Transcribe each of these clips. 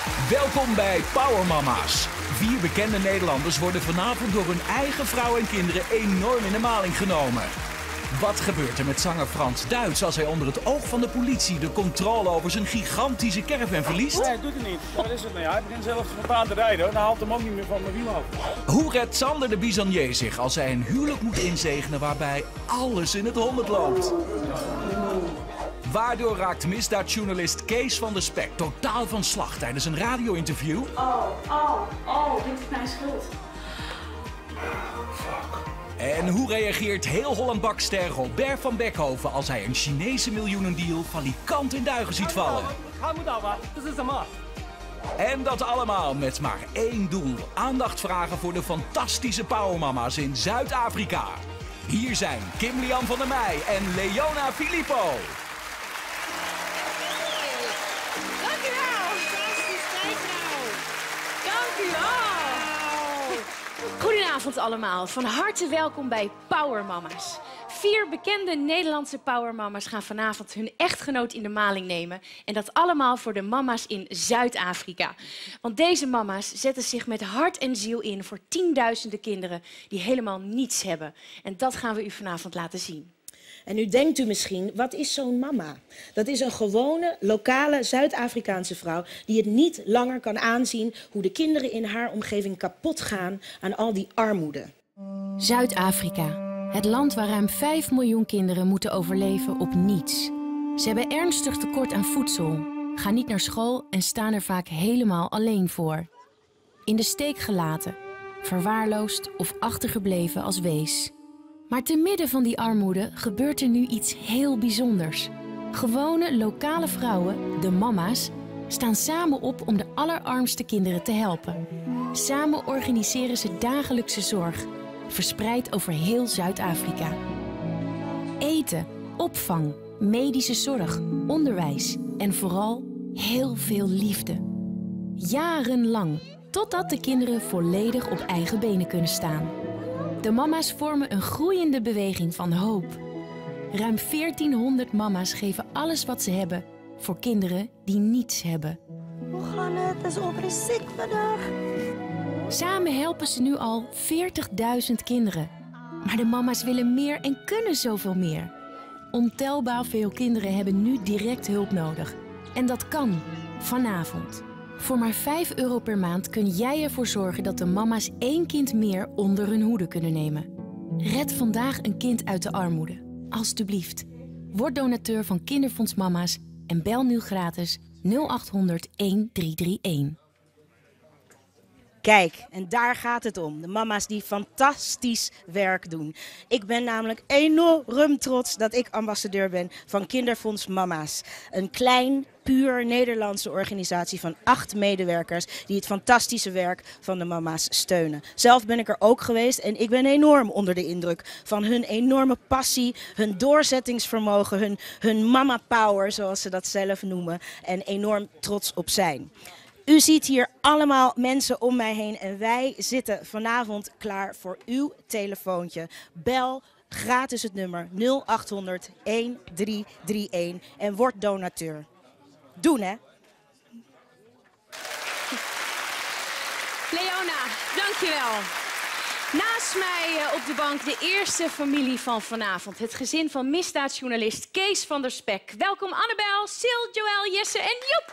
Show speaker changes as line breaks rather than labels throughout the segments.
Welkom bij Power Mama's. 4 bekende Nederlanders worden vanavond door hun eigen vrouw en kinderen enorm in de maling genomen. Wat gebeurt er met zanger Frans Duits als hij onder het oog van de politie de controle over zijn gigantische caravan verliest?
Nee, doet het niet. Wat is het nou? Ja, hij begint zelf spontaan te rijden. Dan haalt hem ook niet meer van mijn wiel af.
Hoe redt Sander de Bisonnier zich als hij een huwelijk moet inzegenen waarbij alles in het honderd loopt? Waardoor raakt misdaadjournalist Kees van der Spek totaal van slag tijdens een radio-interview?
Dit is mijn schuld.
En hoe reageert heel Holland-Bakster Robert van Beckhoven als hij een Chinese miljoenendeal valikant in duigen ziet vallen? En dat allemaal met maar één doel: aandacht vragen voor de fantastische powermama's in Zuid-Afrika. Hier zijn Kim Lian van der Meij en Leona Filippo.
Goedenavond allemaal, van harte welkom bij Power Mama's. 4 bekende Nederlandse Power Mama's gaan vanavond hun echtgenoot in de maling nemen. En dat allemaal voor de mama's in Zuid-Afrika. Want deze mama's zetten zich met hart en ziel in voor tienduizenden kinderen die helemaal niets hebben. En dat gaan we u vanavond laten zien.
En nu denkt u misschien, wat is zo'n mama? Dat is een gewone, lokale Zuid-Afrikaanse vrouw die het niet langer kan aanzien hoe de kinderen in haar omgeving kapot gaan aan al die armoede.
Zuid-Afrika, het land waar ruim 5 miljoen kinderen moeten overleven op niets. Ze hebben ernstig tekort aan voedsel, gaan niet naar school en staan er vaak helemaal alleen voor. In de steek gelaten, verwaarloosd of achtergebleven als wees. Maar te midden van die armoede gebeurt er nu iets heel bijzonders. Gewone lokale vrouwen, de mama's, staan samen op om de allerarmste kinderen te helpen. Samen organiseren ze dagelijkse zorg, verspreid over heel Zuid-Afrika. Eten, opvang, medische zorg, onderwijs en vooral heel veel liefde. Jarenlang, totdat de kinderen volledig op eigen benen kunnen staan. De mama's vormen een groeiende beweging van hoop. Ruim 1400 mama's geven alles wat ze hebben voor kinderen die niets hebben.
Hoe gaat het? Het is ziek vandaag.
Samen helpen ze nu al 40.000 kinderen. Maar de mama's willen meer en kunnen zoveel meer. Ontelbaar veel kinderen hebben nu direct hulp nodig. En dat kan, vanavond. Voor maar €5 per maand kun jij ervoor zorgen dat de mama's 1 kind meer onder hun hoede kunnen nemen. Red vandaag een kind uit de armoede. Alsjeblieft. Word donateur van Kinderfonds Mama's en bel nu gratis 0800 1331.
Kijk, en daar gaat het om. De mama's die fantastisch werk doen. Ik ben namelijk enorm trots dat ik ambassadeur ben van Kinderfonds Mama's. Een klein, puur Nederlandse organisatie van 8 medewerkers die het fantastische werk van de mama's steunen. Zelf ben ik er ook geweest en ik ben enorm onder de indruk van hun enorme passie, hun doorzettingsvermogen, hun mama power, zoals ze dat zelf noemen, en enorm trots op zijn. U ziet hier allemaal mensen om mij heen en wij zitten vanavond klaar voor uw telefoontje. Bel gratis het nummer 0800 1331 en word donateur. Doen, hè?
Leona, dankjewel. Naast mij op de bank de eerste familie van vanavond. Het gezin van misdaadjournalist Kees van der Spek. Welkom Annabel, Sil, Joël, Jesse en Joep.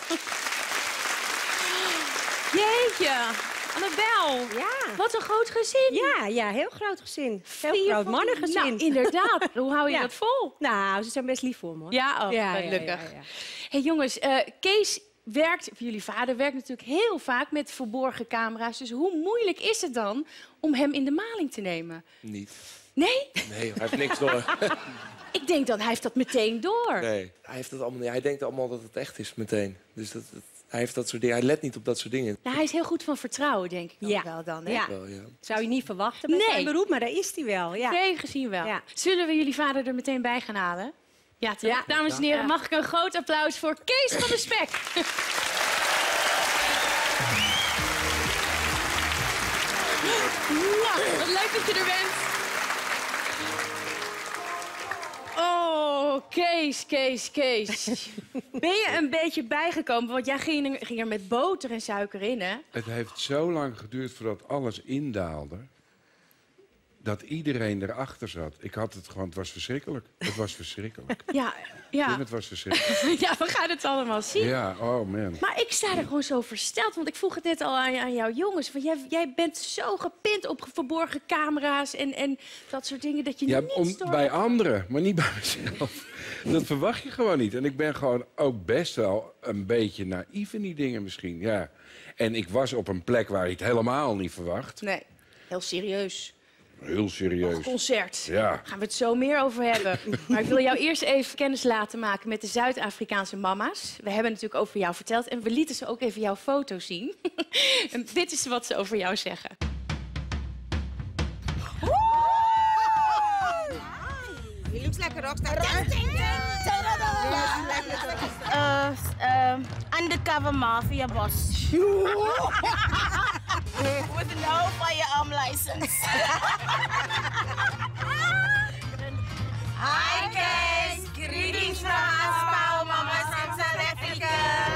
Jeetje, Annabel.
Ja.
Wat een groot gezin.
Ja, heel groot gezin. Heel
4
groot mannengezin.
Nou, inderdaad. Hoe hou je dat vol?
Nou, ze zijn best lief voor me, hoor.
Ja, gelukkig.
Ja.
Hey jongens, Kees werkt, of jullie vader werkt natuurlijk heel vaak met verborgen camera's. Dus hoe moeilijk is het dan om hem in de maling te nemen?
Niet.
Nee?
Nee, hij heeft niks door.
Ik denk dat hij heeft dat meteen door.
Nee, hij heeft het allemaal niet. Hij denkt allemaal dat het echt is meteen. Dus hij heeft dat soort dingen. Hij let niet op dat soort dingen.
Nou, hij is heel goed van vertrouwen, denk ik
Ja.
wel dan. Hè?
Ja.
Wel, ja.
Zou je niet verwachten met zijn beroep, maar daar is hij wel. Ja.
Nee, gezien wel.
Ja.
Zullen we jullie vader er meteen bij gaan halen? Ja, toch?
Ja.
Dames en heren,
Ja.
mag ik een groot applaus voor Kees van der Spek. Wat leuk dat je er bent. Oh, Kees. Ben je een beetje bijgekomen? Want jij ging er met boter en suiker in, hè?
Het heeft zo lang geduurd voordat alles indaalde, dat iedereen erachter zat. Ik had het gewoon, het was verschrikkelijk. Het was verschrikkelijk.
Ja.
Tim, het was verschrikkelijk.
Ja, we gaan het allemaal zien.
Ja, oh man.
Maar ik sta er gewoon zo versteld, want ik vroeg het net al aan jouw jongens. Van jij bent zo gepind op verborgen camera's en dat soort dingen dat je niet stoort.
Bij anderen, maar niet bij mezelf. Dat verwacht je gewoon niet. En ik ben gewoon ook best wel een beetje naïef in die dingen misschien. Ja. En ik was op een plek waar je het helemaal niet verwacht.
Nee, heel serieus.
Heel serieus.
Een concert.
Ja.
Daar gaan we het zo meer over hebben. Maar ik wil jou eerst even kennis laten maken met de Zuid-Afrikaanse mama's. We hebben natuurlijk over jou verteld en we lieten ze ook even jouw foto zien. En dit is wat ze over jou zeggen.
Je looks like a rockstar.
Undercover mafia boss. With no firearm license.
Hi guys, greetings from us Power Mamas from South Africa.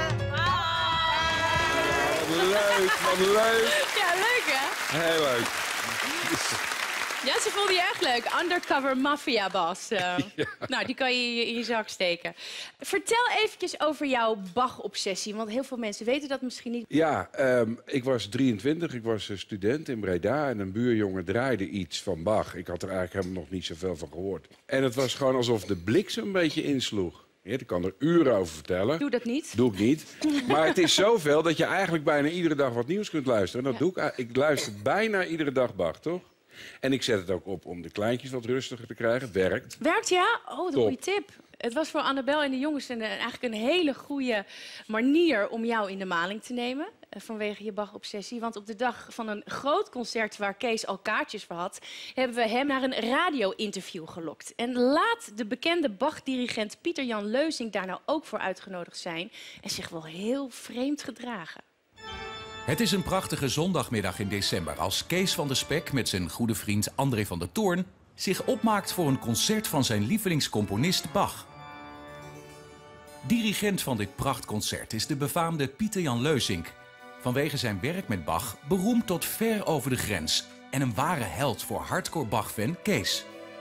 Wat leuk.
Ja, leuk hè?
Heel leuk.
Ja, ze vonden je echt leuk. Undercover mafia boss. Ja. Nou, die kan je in je zak steken. Vertel eventjes over jouw Bach-obsessie. Want heel veel mensen weten dat misschien niet.
Ja, ik was 23, ik was student in Breda en een buurjongen draaide iets van Bach. Ik had er eigenlijk helemaal nog niet zoveel van gehoord. En het was gewoon alsof de bliksem een beetje insloeg. Ja, ik kan er uren over vertellen.
Doe dat niet.
Doe ik niet. Maar het is zoveel dat je eigenlijk bijna iedere dag wat nieuws kunt luisteren. En dat doe ik. Ik luister bijna iedere dag Bach, toch? En ik zet het ook op om de kleintjes wat rustiger te krijgen. Het werkt.
Werkt, ja? Oh, dat is een goede tip. Het was voor Annabel en de jongens eigenlijk een hele goede manier om jou in de maling te nemen. Vanwege je Bach-obsessie. Want op de dag van een groot concert waar Kees al kaartjes voor had, hebben we hem naar een radio-interview gelokt. En laat de bekende Bach-dirigent Pieter-Jan Leusink daar nou ook voor uitgenodigd zijn en zich wel heel vreemd gedragen.
Het is een prachtige zondagmiddag in december als Kees van der Spek met zijn goede vriend André van der Toorn zich opmaakt voor een concert van zijn lievelingscomponist Bach. Dirigent van dit prachtconcert is de befaamde Pieter-Jan Leusink. Vanwege zijn werk met Bach beroemd tot ver over de grens en een ware held voor hardcore Bach-fan Kees.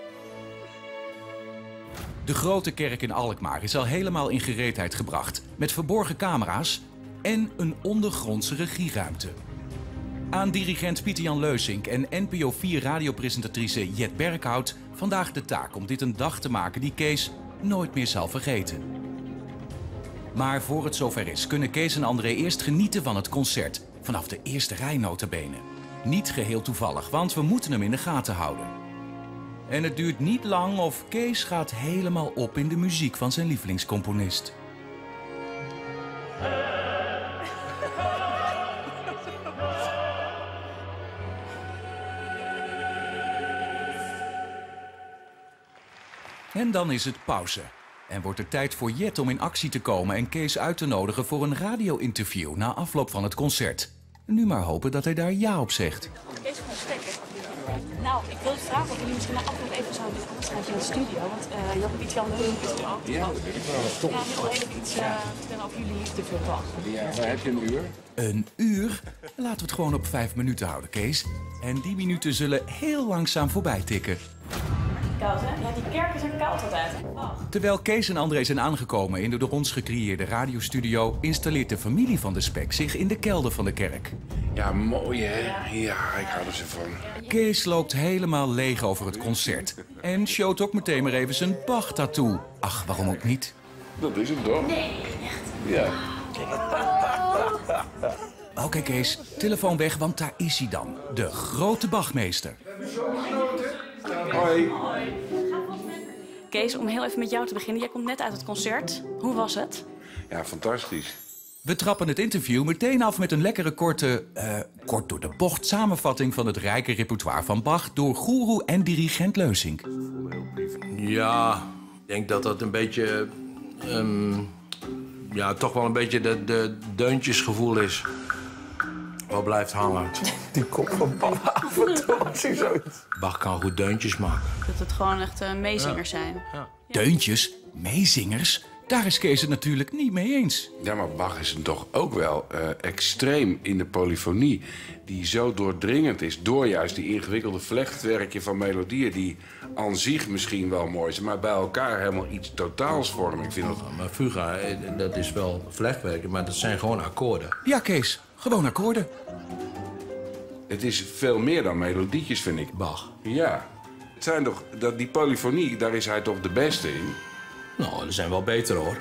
De grote kerk in Alkmaar is al helemaal in gereedheid gebracht met verborgen camera's en een ondergrondse regieruimte. Aan dirigent Pieter-Jan Leusink en NPO 4 radiopresentatrice Jet Berkhout vandaag de taak om dit een dag te maken die Kees nooit meer zal vergeten. Maar voor het zover is, kunnen Kees en André eerst genieten van het concert. Vanaf de eerste rij nota bene. Niet geheel toevallig, want we moeten hem in de gaten houden. En het duurt niet lang of Kees gaat helemaal op in de muziek van zijn lievelingscomponist. En dan is het pauze. En wordt er tijd voor Jet om in actie te komen en Kees uit te nodigen voor een radio-interview na afloop van het concert. Nu maar hopen dat hij daar ja op zegt.
Kees van der Spek. Nou, ik wilde vragen of jullie misschien na afloop even zouden afsluiten in de studio. Want je had Pieter-Jan Leusink is er ook. Ja, ik wil even iets vertellen over jullie liefde voor Bach.
Ja, maar heb je een uur?
Een uur? Laten we het gewoon op 5 minuten houden, Kees. En die minuten zullen heel langzaam voorbij tikken.
Koud, hè? Ja, die kerken zijn koud altijd.
Terwijl Kees en André zijn aangekomen in de door ons gecreëerde radiostudio, installeert de familie van de Spek zich in de kelder van de kerk.
Ja, mooi hè? Ja, ik hou er zo van.
Kees loopt helemaal leeg over het concert. En showt ook meteen maar even zijn Bach-tattoo. Ach, waarom ook niet?
Dat is hem toch?
Nee, echt.
Ja.
Oké, Kees, telefoon weg, want daar is hij dan. De grote Bachmeester.
Hoi.
Kees, om heel even met jou te beginnen. Jij komt net uit het concert. Hoe was het?
Ja, fantastisch.
We trappen het interview meteen af met een lekkere korte, kort door de bocht samenvatting van het rijke repertoire van Bach door goeroe en dirigent Leusink.
Ja, ik denk dat dat een beetje, ja, toch wel een beetje de deuntjesgevoel is. Wat blijft hangen.
Die kop van papa af en toe was zoiets.
Bach kan goed deuntjes maken.
Dat het gewoon echt meezingers zijn.
Ja.
Deuntjes? Meezingers? Daar is Kees het natuurlijk niet mee eens.
Ja, maar Bach is toch ook wel extreem in de polyfonie. Die zo doordringend is door juist die ingewikkelde vlechtwerkje van melodieën... die aan zich misschien wel mooi zijn, maar bij elkaar helemaal iets totaals vormen. Ik vind dat...
Maar fuga, dat is wel vlechtwerken, maar dat zijn gewoon akkoorden.
Ja, Kees, gewoon akkoorden.
Het is veel meer dan melodietjes, vind ik.
Bach.
Ja. Het zijn toch, die polyfonie, daar is hij toch de beste in?
Nou, er zijn wel beter, hoor.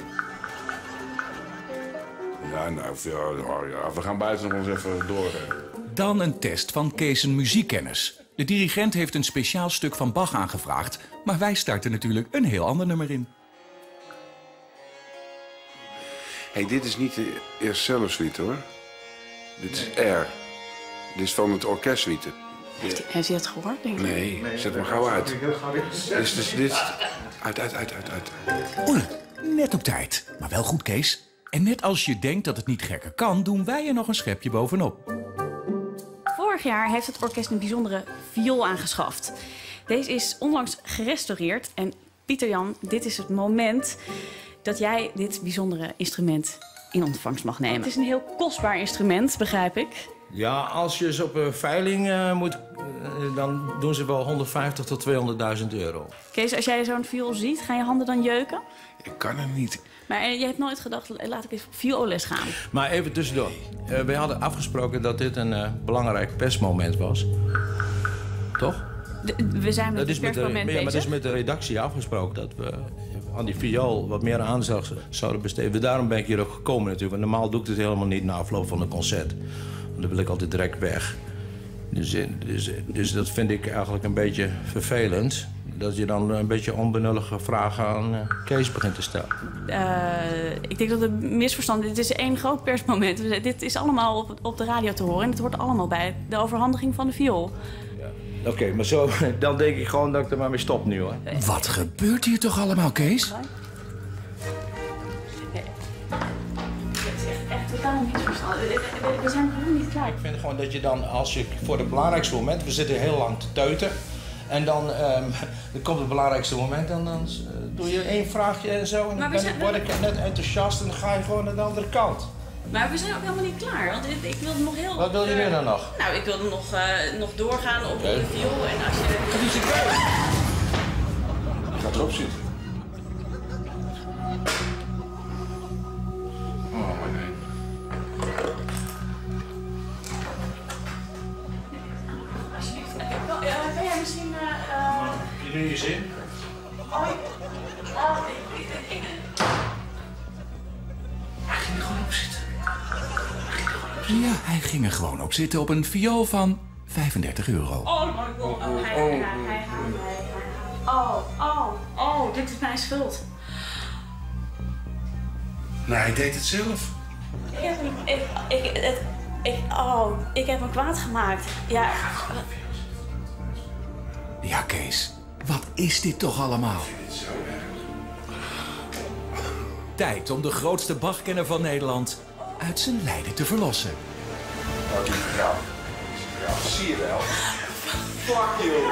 Ja, we gaan buiten nog eens even door.
Dan een test van Kees' muziekkennis. De dirigent heeft een speciaal stuk van Bach aangevraagd, maar wij starten natuurlijk een heel ander nummer in.
Hey, dit is niet de eerste cello-suite, hoor. Dit is R. Dit is van het orkestsuite.
Heeft hij het gehoord, denk ik?
Nee, zet maar gauw uit. Dit uit.
Oeh, net op tijd. Maar wel goed, Kees. En net als je denkt dat het niet gekker kan, doen wij er nog een schepje bovenop.
Vorig jaar heeft het orkest een bijzondere viool aangeschaft. Deze is onlangs gerestaureerd. En Pieter-Jan, dit is het moment dat jij dit bijzondere instrument in ontvangst mag nemen. Het is een heel kostbaar instrument, begrijp ik.
Ja, als je ze op een veiling moet, dan doen ze wel 150.000 tot 200.000 euro.
Kees, als jij zo'n viool ziet, gaan je handen dan jeuken?
Ik kan het niet.
Maar je hebt nooit gedacht, laat ik eens op vioolles gaan.
Maar even tussendoor. We hadden afgesproken dat dit een belangrijk persmoment was. Toch?
We zijn met het persmoment bezig.
Maar dat is met de redactie afgesproken dat we aan die viool wat meer aandacht zouden besteden. Daarom ben ik hier ook gekomen natuurlijk. Want normaal doe ik dit helemaal niet na afloop van een concert. Want dan wil ik altijd direct weg. Dus dat vind ik eigenlijk een beetje vervelend. Dat je dan een beetje onbenullige vragen aan Kees begint te stellen.
Ik denk dat het misverstand is. Dit is één groot persmoment. Dit is allemaal op de radio te horen. En het hoort allemaal bij de overhandiging van de viool.
Ja. Oké, maar zo, dan denk ik gewoon dat ik er maar mee stop nu, hoor.
Wat gebeurt hier toch allemaal, Kees?
Totaal misverstand. We zijn gewoon niet klaar.
Ik vind gewoon dat je dan, als je voor het belangrijkste moment... We zitten heel lang te teuten. En dan komt het belangrijkste moment en dan doe je één vraagje en zo. En dan word ik net enthousiast en dan ga je gewoon naar de andere kant.
Maar we zijn ook helemaal niet klaar. Want ik wil nog heel...
Wat wil je nu dan nog?
Nou, ik wil nog doorgaan op de viool. En als je...
Ik ga erop zitten. Oh, nee.
Ben jij misschien...
Heb je nu je zin?
Hij ging er gewoon op zitten. Ja, hij ging er gewoon op zitten op een viool van 35 euro.
Oh my god. Oh, dit is mijn schuld.
Nee, hij deed het zelf.
Ik heb hem kwaad gemaakt. Ja.
Ja, Kees. Wat is dit toch allemaal? Tijd om de grootste Bachkenner van Nederland uit zijn lijden te verlossen.
Oh, die vrouw. Zie je wel. Fuck you.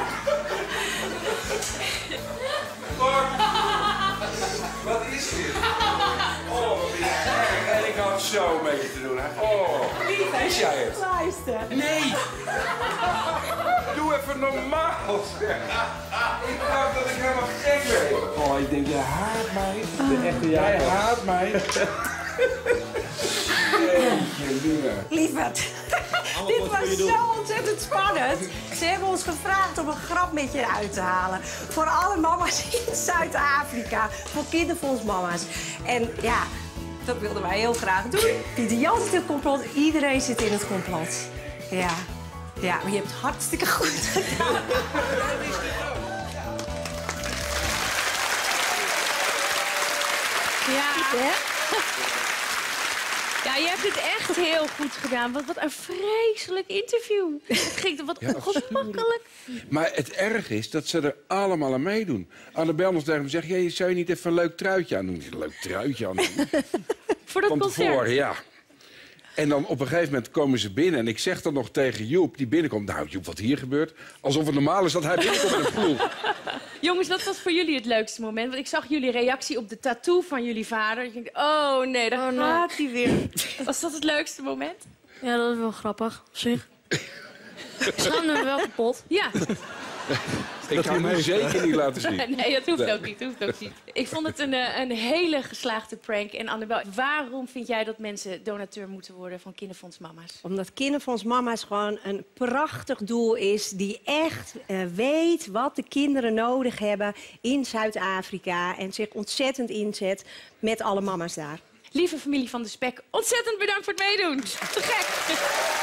Wat is dit? Oh, wat is dit? En ik had zo een beetje te doen. Oh, is jij het?
Luister.
Nee! Doe even normaal, zeg. Ik dacht dat ik helemaal gek werd. Oh, ik denk, je haat mij. De echte jij haat mij.
Lieverd, dit was zo ontzettend spannend. Ze hebben ons gevraagd om een grap met je uit te halen. Voor alle mama's in Zuid-Afrika. Voor kinderfondsmama's. En ja, dat wilden wij heel graag doen. Pieter Jan zit in het complot. Iedereen zit in het complot. Ja, maar je hebt het hartstikke goed gedaan.
Ja. Ja, je hebt het echt heel goed gedaan. Wat een vreselijk interview. Het ging wat ongemakkelijk.
Maar het erg is dat ze er allemaal aan meedoen. Annabel nog tegen me zegt, zou je niet even een leuk truitje aan doen? Een leuk truitje aan doen?
Voor dat
van
concert?
Tevoren, ja. En dan op een gegeven moment komen ze binnen. En ik zeg dan nog tegen Joep, die binnenkomt... Nou, Joep, wat hier gebeurt? Alsof het normaal is dat hij binnenkomt met een ploeg.
Jongens, dat was voor jullie het leukste moment. Want ik zag jullie reactie op de tattoo van jullie vader. Ik dacht, oh nee, daar gaat hij weer. Was dat het leukste moment?
Ja, dat is wel grappig, op zich. Schaam me wel kapot.
Ja.
Ik ga hem zeker niet laten zien.
Nee, dat hoeft ook niet. Ik vond het een hele geslaagde prank. En Annabel, waarom vind jij dat mensen donateur moeten worden van Kinderfonds Mama's?
Omdat Kinderfonds Mama's gewoon een prachtig doel is... die echt weet wat de kinderen nodig hebben in Zuid-Afrika... en zich ontzettend inzet met alle mama's daar.
Lieve familie van de Spek, ontzettend bedankt voor het meedoen. Te gek.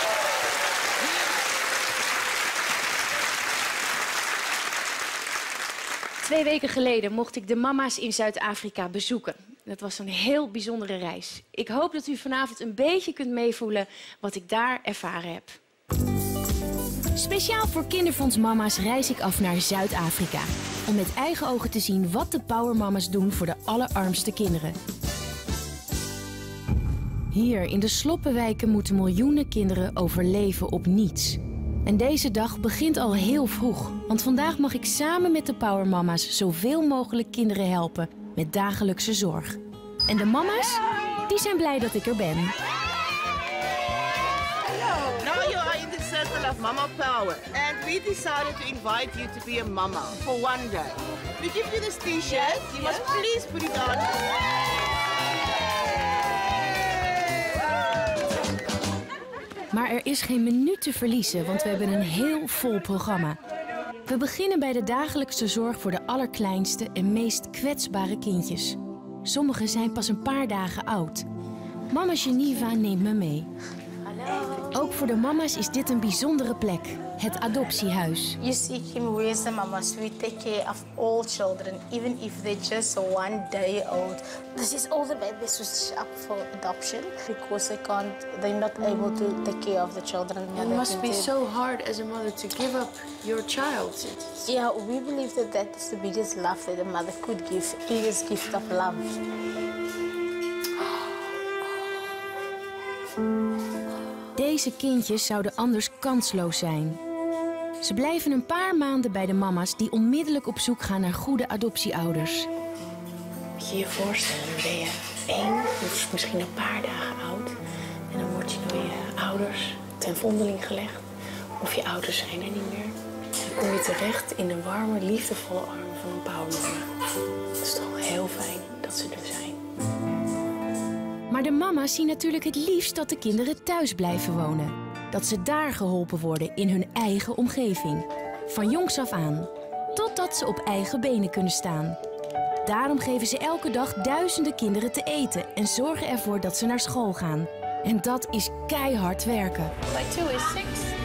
2 weken geleden mocht ik de mama's in Zuid-Afrika bezoeken. Dat was een heel bijzondere reis. Ik hoop dat u vanavond een beetje kunt meevoelen wat ik daar ervaren heb.
Speciaal voor Kinderfonds Mama's reis ik af naar Zuid-Afrika. Om met eigen ogen te zien wat de Powermama's doen voor de allerarmste kinderen. Hier in de sloppenwijken moeten miljoenen kinderen overleven op niets. En deze dag begint al heel vroeg. Want vandaag mag ik samen met de Powermama's zoveel mogelijk kinderen helpen met dagelijkse zorg. En de mama's, die zijn blij dat ik er ben.
Now you are in the circle of Mama Power, and we decided to invite you to be a mama for one day. We give you this t-shirt. You must please put it on.
Maar er is geen minuut te verliezen, want we hebben een heel vol programma. We beginnen bij de dagelijkse zorg voor de allerkleinste en meest kwetsbare kindjes. Sommigen zijn pas een paar dagen oud. Mama Geneva neemt me mee. Ook voor de mama's is dit een bijzondere plek, het adoptiehuis.
You see, Kim, we as the mamas, we take care of all children, even if they're just 1 day old. This is all the babies who's up for adoption because they're not able to take care of the children.
It must be so hard as a mother to give up your child.
Yeah, we believe that is the biggest love that a mother could give, biggest gift of love.
Deze kindjes zouden anders kansloos zijn. Ze blijven een paar maanden bij de mama's die onmiddellijk op zoek gaan naar goede adoptieouders.
Moet je je voorstellen, dan ben je 1, of misschien een paar dagen oud. En dan word je door je ouders ten vondeling gelegd. Of je ouders zijn er niet meer. Dan kom je terecht in de warme, liefdevolle armen van een powermama. Het is toch heel fijn dat ze er zijn.
Maar de mama's zien natuurlijk het liefst dat de kinderen thuis blijven wonen. Dat ze daar geholpen worden in hun eigen omgeving. Van jongs af aan. Totdat ze op eigen benen kunnen staan. Daarom geven ze elke dag duizenden kinderen te eten. En zorgen ervoor dat ze naar school gaan. En dat is keihard werken.
By 2 is 6.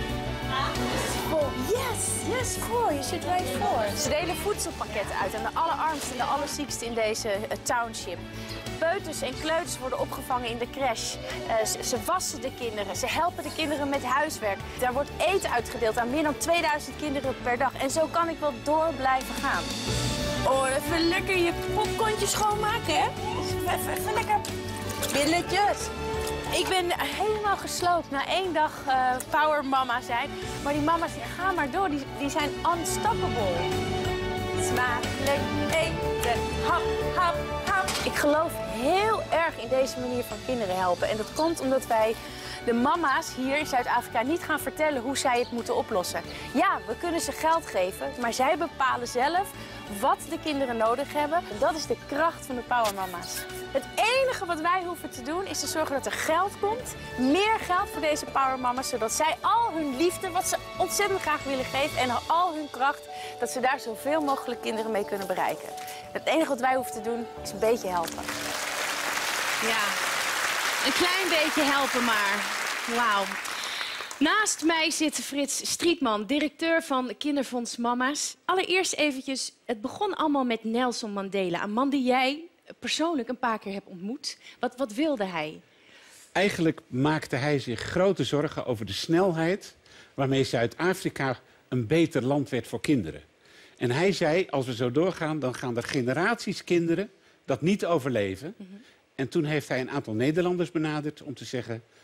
4. Yes, 4. You should write 4.
Ze delen voedselpakketten uit aan de allerarmsten en de allerzieksten in deze township. Peuters en kleuters worden opgevangen in de crash. Ze wassen de kinderen, ze helpen de kinderen met huiswerk. Daar wordt eten uitgedeeld aan meer dan 2000 kinderen per dag. En zo kan ik wel door blijven gaan.
Oh, even lekker je popcorntje schoonmaken, hè? Even lekker billetjes.
Ik ben helemaal gesloopt na 1 dag powermama zijn. Maar die mama's die gaan maar door, die zijn unstoppable. Smakelijk eten, hap, hap, hap. Ik geloof heel erg in deze manier van kinderen helpen. En dat komt omdat wij de mama's hier in Zuid-Afrika niet gaan vertellen hoe zij het moeten oplossen. Ja, we kunnen ze geld geven, maar zij bepalen zelf wat de kinderen nodig hebben. En dat is de kracht van de powermama's. Het enige wat wij hoeven te doen is te zorgen dat er geld komt. Meer geld voor deze powermama's, zodat zij al hun liefde, wat ze ontzettend graag willen geven, en al hun kracht, dat ze daar zoveel mogelijk kinderen mee kunnen bereiken. Het enige wat wij hoeven te doen is een beetje helpen. Ja, een klein beetje helpen maar. Wauw. Naast mij zit Frits Strietman, directeur van Kinderfonds Mama's. Allereerst eventjes, het begon allemaal met Nelson Mandela. Een man die jij persoonlijk een paar keer hebt ontmoet. Wat wilde hij?
Eigenlijk maakte hij zich grote zorgen over de snelheid waarmee Zuid-Afrika een beter land werd voor kinderen. En hij zei, als we zo doorgaan, dan gaan er generaties kinderen dat niet overleven. En toen heeft hij een aantal Nederlanders benaderd om te zeggen,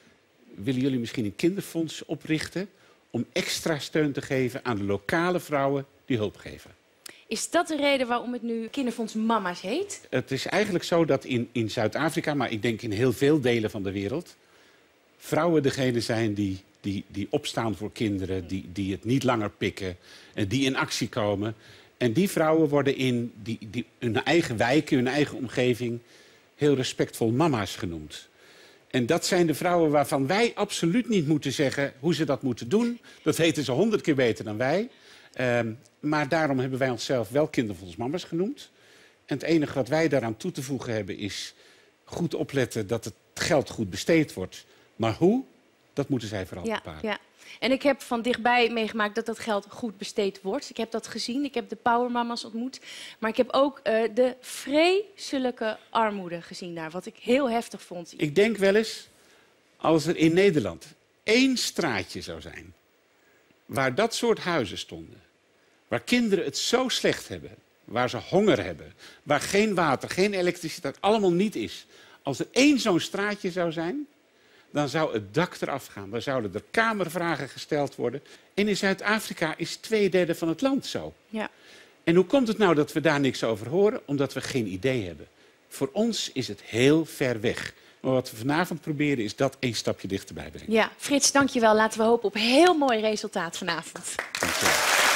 willen jullie misschien een kinderfonds oprichten om extra steun te geven aan de lokale vrouwen die hulp geven.
Is dat de reden waarom het nu Kinderfonds Mama's heet?
Het is eigenlijk zo dat in Zuid-Afrika, maar ik denk in heel veel delen van de wereld, vrouwen degene zijn die opstaan voor kinderen, die het niet langer pikken en die in actie komen. En die vrouwen worden in hun eigen wijken, hun eigen omgeving heel respectvol mama's genoemd. En dat zijn de vrouwen waarvan wij absoluut niet moeten zeggen hoe ze dat moeten doen. Dat weten ze 100 keer beter dan wij. Maar daarom hebben wij onszelf wel Kinderfonds Mama's genoemd. En het enige wat wij daaraan toe te voegen hebben is goed opletten dat het geld goed besteed wordt. Maar hoe, dat moeten zij vooral bepalen.
Ja. En ik heb van dichtbij meegemaakt dat dat geld goed besteed wordt. Ik heb dat gezien, ik heb de powermama's ontmoet. Maar ik heb ook de vreselijke armoede gezien daar, wat ik heel heftig vond.
Ik denk wel eens, als er in Nederland 1 straatje zou zijn waar dat soort huizen stonden, waar kinderen het zo slecht hebben, waar ze honger hebben, waar geen water, geen elektriciteit, allemaal niet is. Als er 1 zo'n straatje zou zijn, dan zou het dak eraf gaan. Dan zouden er kamervragen gesteld worden. En in Zuid-Afrika is 2/3 van het land zo.
Ja.
En hoe komt het nou dat we daar niks over horen? Omdat we geen idee hebben. Voor ons is het heel ver weg. Maar wat we vanavond proberen is dat 1 stapje dichterbij brengen.
Ja, Frits, dankjewel. Laten we hopen op een heel mooi resultaat vanavond.
Dankjewel.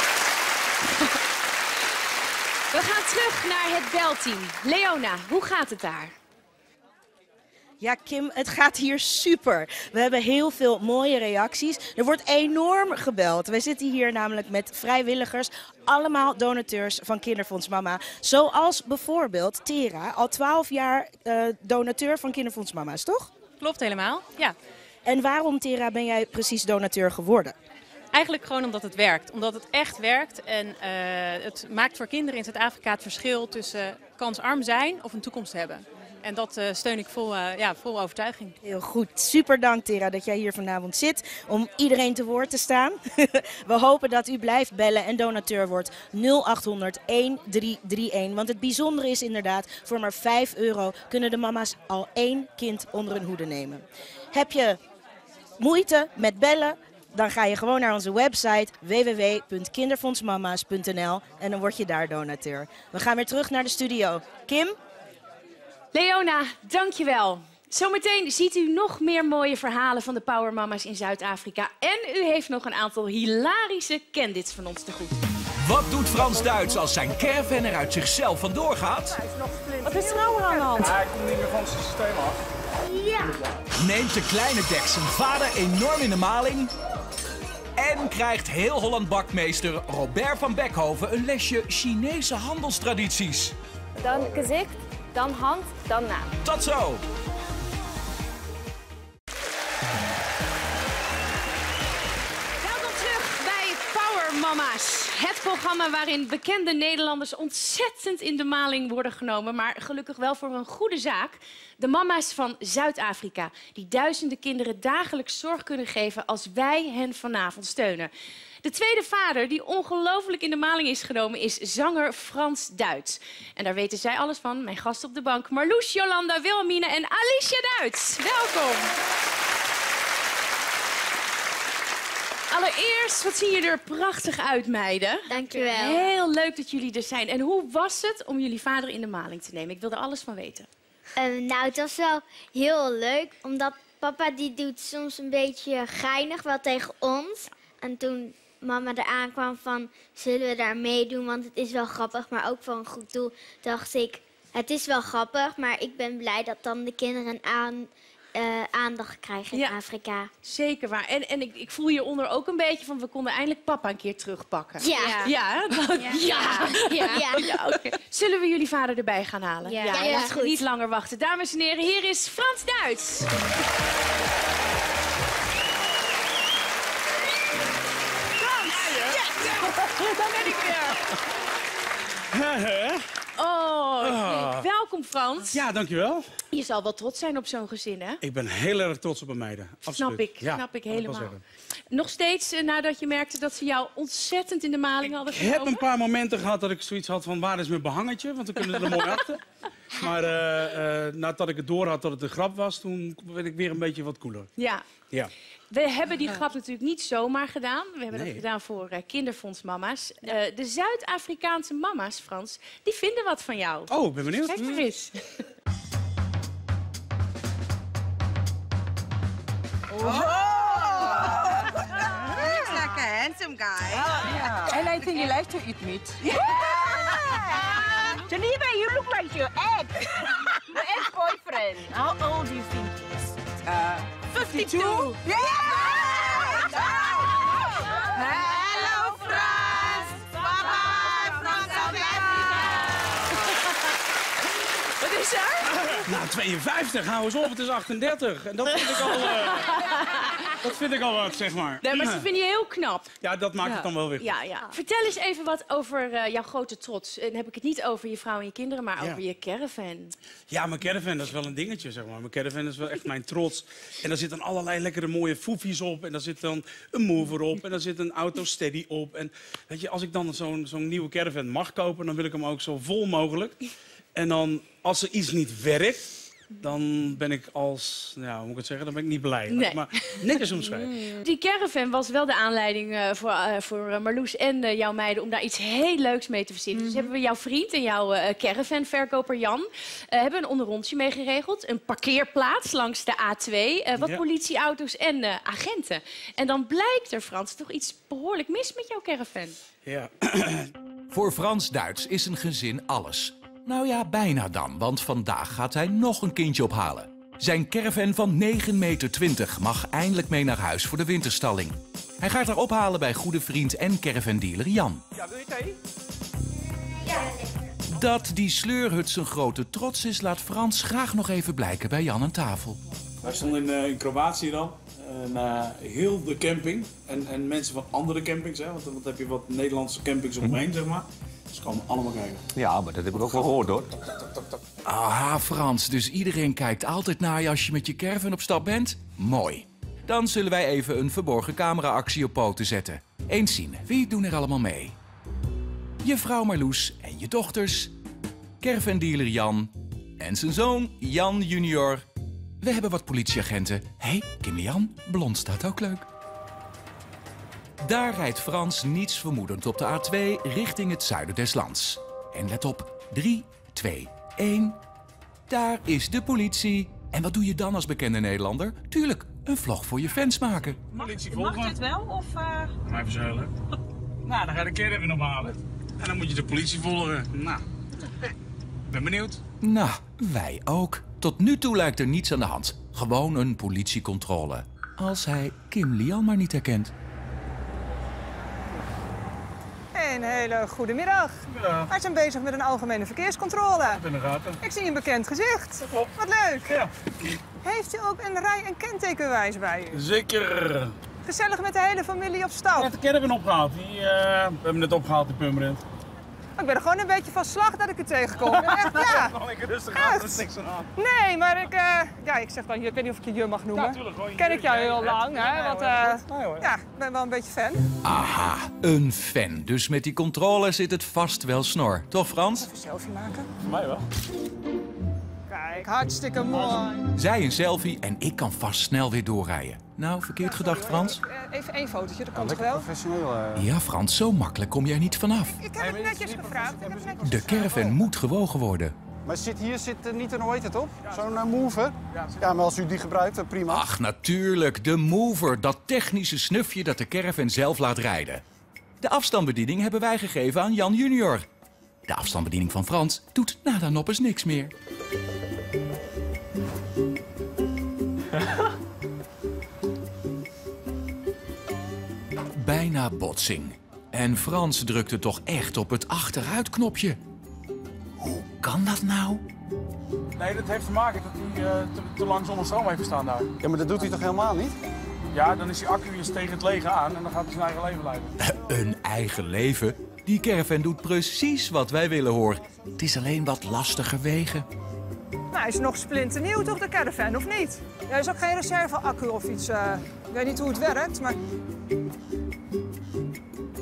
We gaan terug naar het belteam. Leona, hoe gaat het daar?
Ja, Kim, het gaat hier super. We hebben heel veel mooie reacties. Er wordt enorm gebeld. Wij zitten hier namelijk met vrijwilligers, allemaal donateurs van Kinderfonds Mama. Zoals bijvoorbeeld Tera, al 12 jaar donateur van Kinderfonds Mama's, toch?
Klopt helemaal, ja.
En waarom, Tera, ben jij precies donateur geworden?
Eigenlijk gewoon omdat het werkt. Omdat het echt werkt. En het maakt voor kinderen in Zuid-Afrika het verschil tussen kansarm zijn of een toekomst hebben. En dat steun ik vol overtuiging.
Heel goed. Super dank, Tera, dat jij hier vanavond zit om iedereen te woord te staan. We hopen dat u blijft bellen en donateur wordt 0800 1331. Want het bijzondere is inderdaad, voor maar €5 kunnen de mama's al 1 kind onder hun hoede nemen. Heb je moeite met bellen? Dan ga je gewoon naar onze website www.kinderfondsmama's.nl en dan word je daar donateur. We gaan weer terug naar de studio. Kim?
Leona, dankjewel. Zometeen ziet u nog meer mooie verhalen van de powermama's in Zuid-Afrika. En u heeft nog een aantal hilarische candid's van ons te goed.
Wat doet Frans Duits als zijn caravan er uit zichzelf vandoor gaat?
Wat is er nou weer aan de hand?
Hij komt niet meer van zijn systeem af.
Ja.
Neemt de kleine Dex zijn vader enorm in de maling? En krijgt heel Holland bakmeester Robert van Beckhoven een lesje Chinese handelstradities?
Dan gezicht, dan hand, dan naam.
Tot zo!
Welkom terug bij Power Mama's. Het programma waarin bekende Nederlanders ontzettend in de maling worden genomen. Maar gelukkig wel voor een goede zaak. De mama's van Zuid-Afrika. Die duizenden kinderen dagelijks zorg kunnen geven als wij hen vanavond steunen. De tweede vader die ongelooflijk in de maling is genomen is zanger Frans Duits. En daar weten zij alles van. Mijn gast op de bank Marloes, Jolanda, Wilhelmine en Alicia Duits. Welkom. Allereerst, wat zien jullie er prachtig uit, meiden.
Dankjewel.
Heel leuk dat jullie er zijn. En hoe was het om jullie vader in de maling te nemen? Ik wil er alles van weten.
Nou, het was wel heel leuk, omdat papa die doet soms een beetje geinig wel tegen ons. En toen mama eraan kwam van, zullen we daar meedoen, want het is wel grappig, maar ook voor een goed doel, dacht ik, het is wel grappig, maar ik ben blij dat dan de kinderen aandacht krijgen in Afrika.
Zeker waar. En ik voel hieronder ook een beetje van, we konden eindelijk papa een keer terugpakken.
Ja.
Ja? Ja, oké. Zullen we jullie vader erbij gaan halen?
Ja,
laten we
goed.
niet langer wachten. Dames en heren, hier is Frans Duits. Daar ben ik weer. Oh, welkom Frans.
Ja, dankjewel.
Je zal wel trots zijn op zo'n gezin, hè?
Ik ben heel erg trots op mijn meiden. Absoluut.
Snap ik helemaal. Nog steeds nadat je merkte dat ze jou ontzettend in de maling hadden
Ik
genomen?
heb een paar momenten gehad dat ik zoiets had van, waar is mijn behangetje? Want dan kunnen ze er mooi achter. Maar nadat ik het door had dat het een grap was, toen werd ik weer een beetje wat koeler.
Ja.
Ja.
We hebben die grap natuurlijk niet zomaar gedaan. We hebben dat gedaan voor Kinderfondsmama's. De Zuid-Afrikaanse mama's, Frans, die vinden wat van jou.
Oh, ik ben benieuwd.
Kijk maar eens.
Looks like a handsome guy.
And I think you like to eat meat.
Geneva, you look like your ex.
My ex-boyfriend. How old do you think he is?
52. Yeah! Hello, France. Bye-bye from South Africa.
Wat is er?
Nou, 52, hou eens op, het is 38. En dat vind ik al... dat vind ik al wat, zeg maar.
Nee, maar ze vinden je heel knap.
Ja, dat maakt het dan wel weer goed.
Ja. Vertel eens even wat over jouw grote trots. En dan heb ik het niet over je vrouw en je kinderen, maar over je caravan.
Ja, mijn caravan, dat is wel een dingetje, zeg maar. Mijn caravan is wel echt mijn trots. En daar zitten allerlei lekkere mooie foefjes op. En daar zit dan een mover op. En daar zit een auto steady op. En weet je, als ik dan zo'n nieuwe caravan mag kopen, dan wil ik hem ook zo vol mogelijk. En dan, als er iets niet werkt, dan ben ik als, nou, hoe moet ik het zeggen, dan ben ik niet blij.
Nee.
Maar netjes omschrijven.
Die caravan was wel de aanleiding voor Marloes en jouw meiden om daar iets heel leuks mee te verzinnen. Dus hebben we jouw vriend en jouw caravanverkoper Jan hebben een onderrondje mee geregeld. Een parkeerplaats langs de A2, wat politieauto's en agenten. En dan blijkt er, Frans, toch iets behoorlijk mis met jouw caravan.
Ja.
Voor Frans Duits is een gezin alles. Nou ja, bijna dan, want vandaag gaat hij nog een kindje ophalen. Zijn caravan van 9,20 meter mag eindelijk mee naar huis voor de winterstalling. Hij gaat haar ophalen bij goede vriend en caravandealer Jan.
Ja, wil je thee?
Dat die sleurhut zijn grote trots is, laat Frans graag nog even blijken bij Jan aan tafel.
Wij stonden in Kroatië dan. Heel de camping. En mensen van andere campings, hè. Want dan heb je wat Nederlandse campings omheen, zeg maar. Ze komen allemaal kijken.
Ja, maar dat heb ik ook wel gehoord, hoor.
Aha, Frans, dus iedereen kijkt altijd naar je als je met je caravan op stap bent? Mooi. Dan zullen wij even een verborgen camera-actie op poten zetten. Eens zien, wie doen er allemaal mee? Je vrouw Marloes en je dochters, caravandealer Jan en zijn zoon Jan junior. We hebben wat politieagenten. Hé, Kim-Jan, blond staat ook leuk. Daar rijdt Frans niets vermoedend op de A2 richting het zuiden des lands. En let op, 3, 2, 1. Daar is de politie. En wat doe je dan als bekende Nederlander? Tuurlijk, een vlog voor je fans maken.
Mag
dit wel? Of,
Maar even zuilen. Nou, dan ga je de caravan ophalen. En dan moet je de politie volgen. Nou, ben benieuwd.
Nou, wij ook. Tot nu toe lijkt er niets aan de hand. Gewoon een politiecontrole. Als hij Kim-Lian maar niet herkent.
Een hele goede middag.
Ja.
Wij zijn bezig met een algemene verkeerscontrole.
In de gaten.
Ik zie een bekend gezicht.
Klopt.
Wat leuk.
Ja.
Heeft u ook een rij- en kentekenbewijs bij u?
Zeker.
Gezellig met de hele familie op stap.
Ik heb de caravan opgehaald. We hebben net opgehaald in Purmerend.
Ik ben er gewoon een beetje van slag dat ik u tegenkom. Echt, ja.
Nog lekker rustig aan, er is niks aan.
Nee, maar ik zeg dan, ik weet niet of ik je mag noemen.
Ja, tuurlijk, hoor.
Ken ik jou heel lang, hè? Want
ja,
ik ben wel een beetje fan.
Aha, een fan. Dus met die controle zit het vast wel snor. Toch, Frans?
Even een selfie maken.
Voor mij wel.
Kijk, hartstikke mooi.
Zij een selfie en ik kan vast snel weer doorrijden. Nou, verkeerd gedacht, Frans?
Even één fotootje, dat kan toch wel?
Ja, Frans, zo makkelijk kom je er niet vanaf.
Ik heb het netjes gevraagd.
De caravan moet gewogen worden.
Maar hier zit niet een, hoe heet het op? Zo'n mover? Ja, maar als u die gebruikt, prima.
Ach, natuurlijk, de mover. Dat technische snufje dat de caravan zelf laat rijden. De afstandsbediening hebben wij gegeven aan Jan junior. De afstandsbediening van Frans doet na dan op eens niks meer. Bijna botsing. En Frans drukte toch echt op het achteruitknopje. Hoe kan dat nou?
Nee, dat heeft te maken dat hij te lang zonder stroom heeft gestaan daar.
Ja, maar dat doet hij toch helemaal niet?
Ja, dan is die accu eens tegen het lege aan en dan gaat hij zijn eigen leven leiden.
Een eigen leven? Die caravan doet precies wat wij willen, hoor. Het is alleen wat lastiger wegen.
Nou, hij is nog splinternieuw toch, de caravan, of niet? Ja, er is ook geen reserveaccu of iets. Ik weet niet hoe het werkt, maar...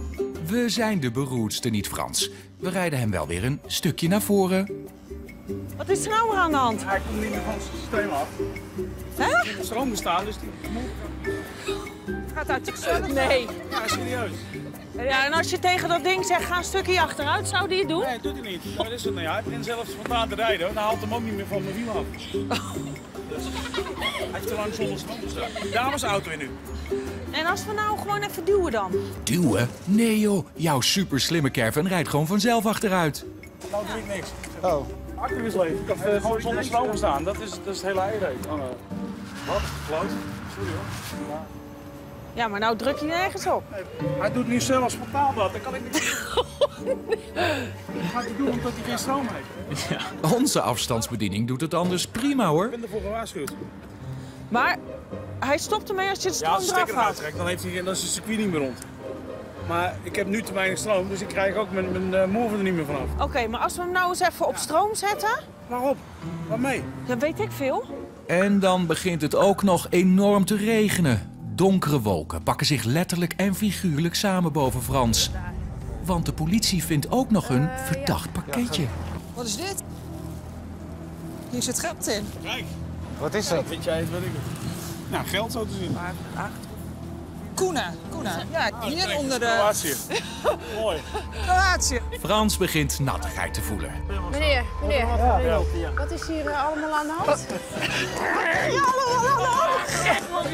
We zijn de beroerdste niet, Frans. We rijden hem wel weer een stukje naar voren.
Wat is er nou weer aan de hand?
Hij komt niet meer van het systeem af.
Hè?
Hij heeft stroom bestaan, dus die moet...
Gaat uit zichzelf?
Nee. Ja, serieus.
Ja, en als je tegen dat ding zegt, ga een stukje achteruit, zou die het doen?
Nee, dat doet hij niet. Dat is het nou ja. Hij begint zelfs spontaan te rijden, dan haalt hem ook niet meer van mijn wiel af. Dus hij heeft te lang zonder stroom gestaan. Daar is de auto weer nu.
En als we nou gewoon even duwen dan?
Duwen? Nee joh, jouw super slimme caravan rijdt gewoon vanzelf achteruit.
Nou doe ik niks. Oh. Accu is leeg. Ik had gewoon zonder stroom gestaan. Dat is het hele eieren. Oh, wat? Geluid? Sorry hoor. Ja.
Ja, maar nou druk je nergens op.
Nee, hij doet nu zelf spontaan dat. Dan kan ik niet. Dat gaat hij doen omdat hij geen stroom heeft.
Ja, onze afstandsbediening doet het anders prima hoor.
Ik ben ervoor gewaarschuwd.
Maar hij stopt ermee als je het
Ja,
stroom
als de
eraf
stekker
haalt.
eruit trekt, dan is het circuit niet meer rond. Maar ik heb nu te weinig stroom, dus ik krijg ook mijn mover er niet meer vanaf.
Oké, maar als we hem nou eens even op stroom zetten?
Waarop? Waarmee?
Dat weet ik veel.
En dan begint het ook nog enorm te regenen. Donkere wolken pakken zich letterlijk en figuurlijk samen boven Frans. Want de politie vindt ook nog een verdacht pakketje.
Wat is dit? Hier zit geld in.
Kijk.
Wat is dat?
Dat vind jij het, weet ik het. Nou, geld zo te zien.
Koena. Ja, hier
kijk,
onder de...
Kroatië. Mooi.
Kroatië.
Frans begint nattigheid te voelen.
Meneer,
Ja.
wat is hier allemaal aan de hand?
Ja, allemaal aan de hand.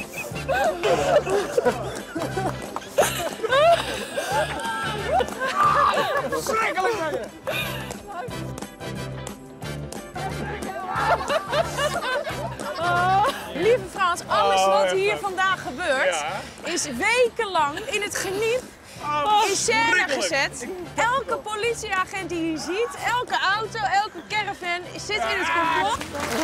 Verschrikkelijk ben je.
Lieve Frans, alles wat hier vandaag gebeurt, is wekenlang in het geniet in scène gezet. Elke politieagent die je ziet, elke auto, elke caravan zit in het complot.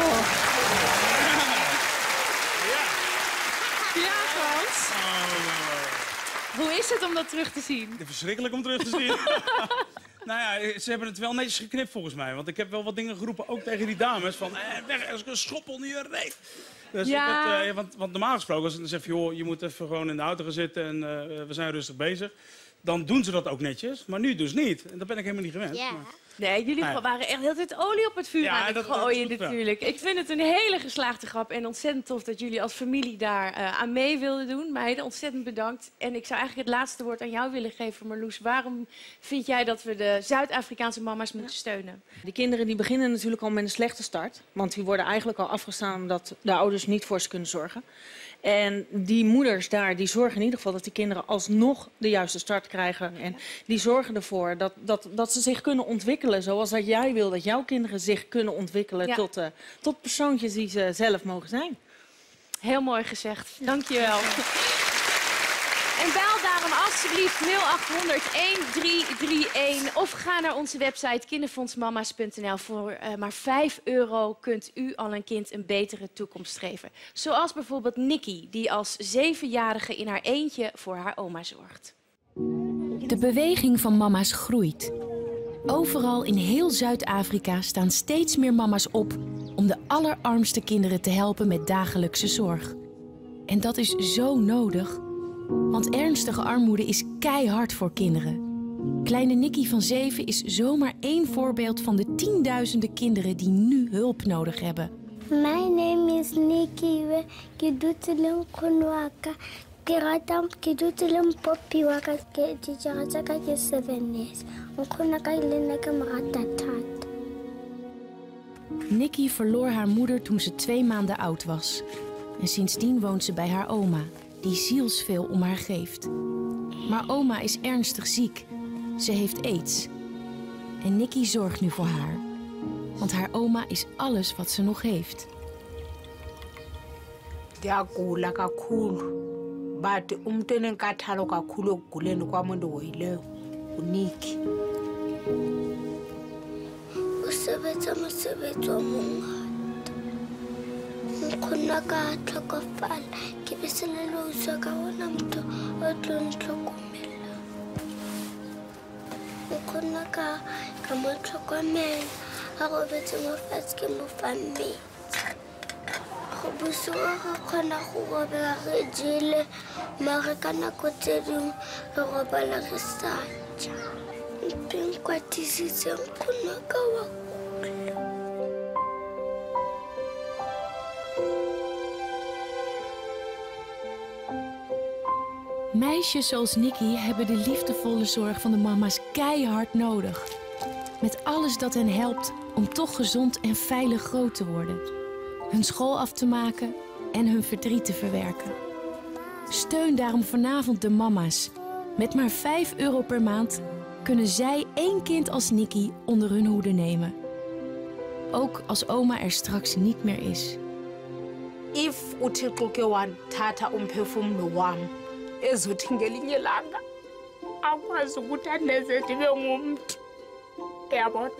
Ja, Frans. Hoe is het om dat terug te zien?
Verschrikkelijk om terug te zien. Nou ja, ze hebben het wel netjes geknipt volgens mij. Want ik heb wel wat dingen geroepen, ook tegen die dames. Van, weg, als ik een schoppel in je reet. Dus
Ja.
want normaal gesproken, als ze dan zeggen, joh, je moet even gewoon in de auto gaan zitten en we zijn rustig bezig. Dan doen ze dat ook netjes, maar nu dus niet. En dat ben ik helemaal niet gewend.
Ja.
Maar-
Nee, jullie
Nee.
waren echt de hele tijd olie op het vuur
Ja,
aan het
dat
gooien
klopt wel.
natuurlijk. Ik vind het een hele geslaagde grap en ontzettend tof dat jullie als familie daar aan mee wilden doen. Meiden, ontzettend bedankt. En ik zou eigenlijk het laatste woord aan jou willen geven, Marloes. Waarom vind jij dat we de Zuid-Afrikaanse mama's moeten steunen?
De kinderen die beginnen natuurlijk al met een slechte start. Want die worden eigenlijk al afgestaan omdat de ouders niet voor ze kunnen zorgen. En die moeders daar, die zorgen in ieder geval dat die kinderen alsnog de juiste start krijgen. En die zorgen ervoor dat ze zich kunnen ontwikkelen zoals dat jij wil. Dat jouw kinderen zich kunnen ontwikkelen tot persoontjes die ze zelf mogen zijn.
Heel mooi gezegd. Dank je wel. En bel daarom alsjeblieft 0800 1331 of ga naar onze website kinderfondsmama's.nl. Voor maar €5 kunt u al een kind een betere toekomst geven. Zoals bijvoorbeeld Nikki, die als 7-jarige in haar eentje voor haar oma zorgt.
De beweging van mama's groeit. Overal in heel Zuid-Afrika staan steeds meer mama's op om de allerarmste kinderen te helpen met dagelijkse zorg. En dat is zo nodig, want ernstige armoede is keihard voor kinderen. Kleine Nikki van 7 is zomaar één voorbeeld van de tienduizenden kinderen die nu hulp nodig hebben.
My name is Nikki. Ke dutse le nkgono wa ka. Ke dutse le mpoppi wa ka. Dijara tsa ka ke 7 years. Nkgono wa ka le nna ke mo rata thata.
Nikki verloor haar moeder toen ze 2 maanden oud was. En sindsdien woont ze bij haar oma, die zielsveel om haar geeft. Maar oma is ernstig ziek. Ze heeft aids. En Nikki zorgt nu voor haar. Want haar oma is alles wat ze nog heeft.
Ndiyagula kakhulu but umuntu enenkathalo kakhulu okuguleni kwami endihoyileyo uNikki.
O sebetsa mosebetsi o mongata. Nkgono wa ka a tlhokofala. Ke be se na le ho utswa ka ona motho o tlo ntlhokomela. Nkgono wa ka mo tlhokomela. Ha robetse mo fatshe ke mo fa metsi. Go bosigo re kgona go robega re jele, mare ka nako tse dingwe re robala re sa ja. Mpe nkwatisitse nkgono wa ka wa kula.
Meisjes zoals Nikki hebben de liefdevolle zorg van de mama's keihard nodig. Met alles dat hen helpt om toch gezond en veilig groot te worden. Hun school af te maken en hun verdriet te verwerken. Steun daarom vanavond de mama's. Met maar €5 per maand kunnen zij 1 kind als Nikki onder hun hoede nemen. Ook als oma er straks niet meer is.
If uThixo ke wathatha umphefumulo wami ezothi ngelinye ilanga akwazi ukuthi aneze ndibe ngumuntu. Uyabona?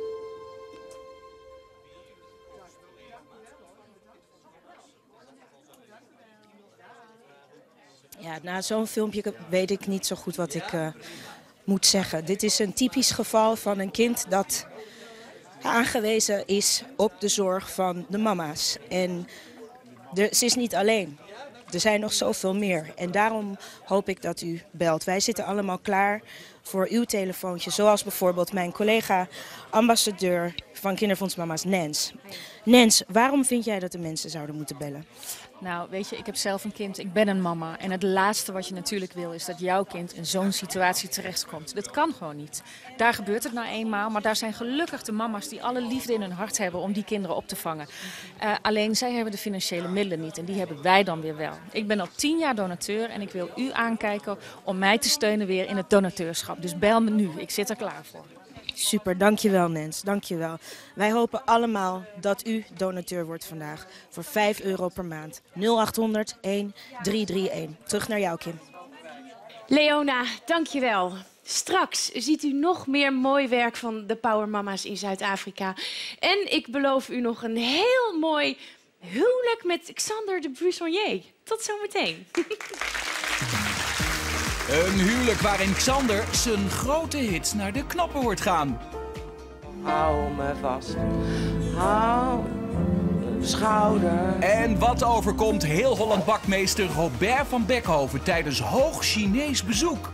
Ja, na zo'n filmpje weet ik niet zo goed wat ik moet zeggen. Dit is een typisch geval van een kind dat aangewezen is op de zorg van de mama's. En ze is niet alleen. Er zijn nog zoveel meer. En daarom hoop ik dat u belt. Wij zitten allemaal klaar voor uw telefoontje. Zoals bijvoorbeeld mijn collega ambassadeur van Kinderfonds Mama's, Nens. Nens, waarom vind jij dat de mensen zouden moeten bellen?
Nou, weet je, ik heb zelf een kind, ik ben een mama. En het laatste wat je natuurlijk wil is dat jouw kind in zo'n situatie terechtkomt. Dat kan gewoon niet. Daar gebeurt het nou eenmaal, maar daar zijn gelukkig de mama's die alle liefde in hun hart hebben om die kinderen op te vangen. Alleen zij hebben de financiële middelen niet en die hebben wij dan weer wel. Ik ben al 10 jaar donateur en ik wil u aankijken om mij te steunen weer in het donateurschap. Dus bel me nu, ik zit er klaar voor.
Super, dankjewel Nens, dankjewel. Wij hopen allemaal dat u donateur wordt vandaag voor €5 per maand. 0800 1331. Terug naar jou, Kim.
Leona, dankjewel. Straks ziet u nog meer mooi werk van de Power Mama's in Zuid-Afrika. En ik beloof u nog een heel mooi huwelijk met Xander de Buissonnier. Tot zometeen.
Een huwelijk waarin Xander zijn grote hits naar de knoppen hoort gaan.
Hou me vast, hou de schouder.
En wat overkomt heel Holland bakmeester Robert van Beckhoven tijdens hoog Chinees bezoek?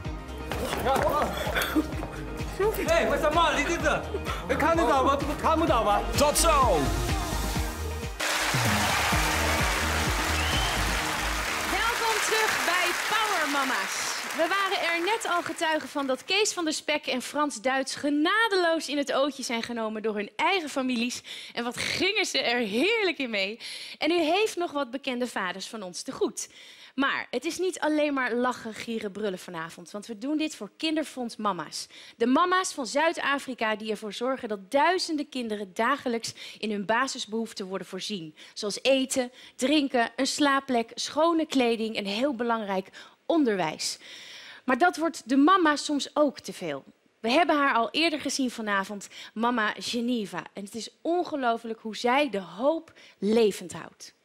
Hey, wat is dat man? Dit is het. Ik kan het al, wat kan het al, wat?
Tot zo!
Welkom terug bij Power Mama's. We waren er net al getuigen van dat Kees van der Spek en Frans Duits genadeloos in het ootje zijn genomen door hun eigen families. En wat gingen ze er heerlijk in mee. En u heeft nog wat bekende vaders van ons te goed. Maar het is niet alleen maar lachen, gieren, brullen vanavond. Want we doen dit voor Kinderfonds Mama's. De mama's van Zuid-Afrika die ervoor zorgen dat duizenden kinderen dagelijks in hun basisbehoeften worden voorzien. Zoals eten, drinken, een slaapplek, schone kleding en heel belangrijk onderwijs. Maar dat wordt de mama soms ook te veel. We hebben haar al eerder gezien vanavond, mama Geneva. En het is ongelooflijk hoe zij de hoop levend houdt.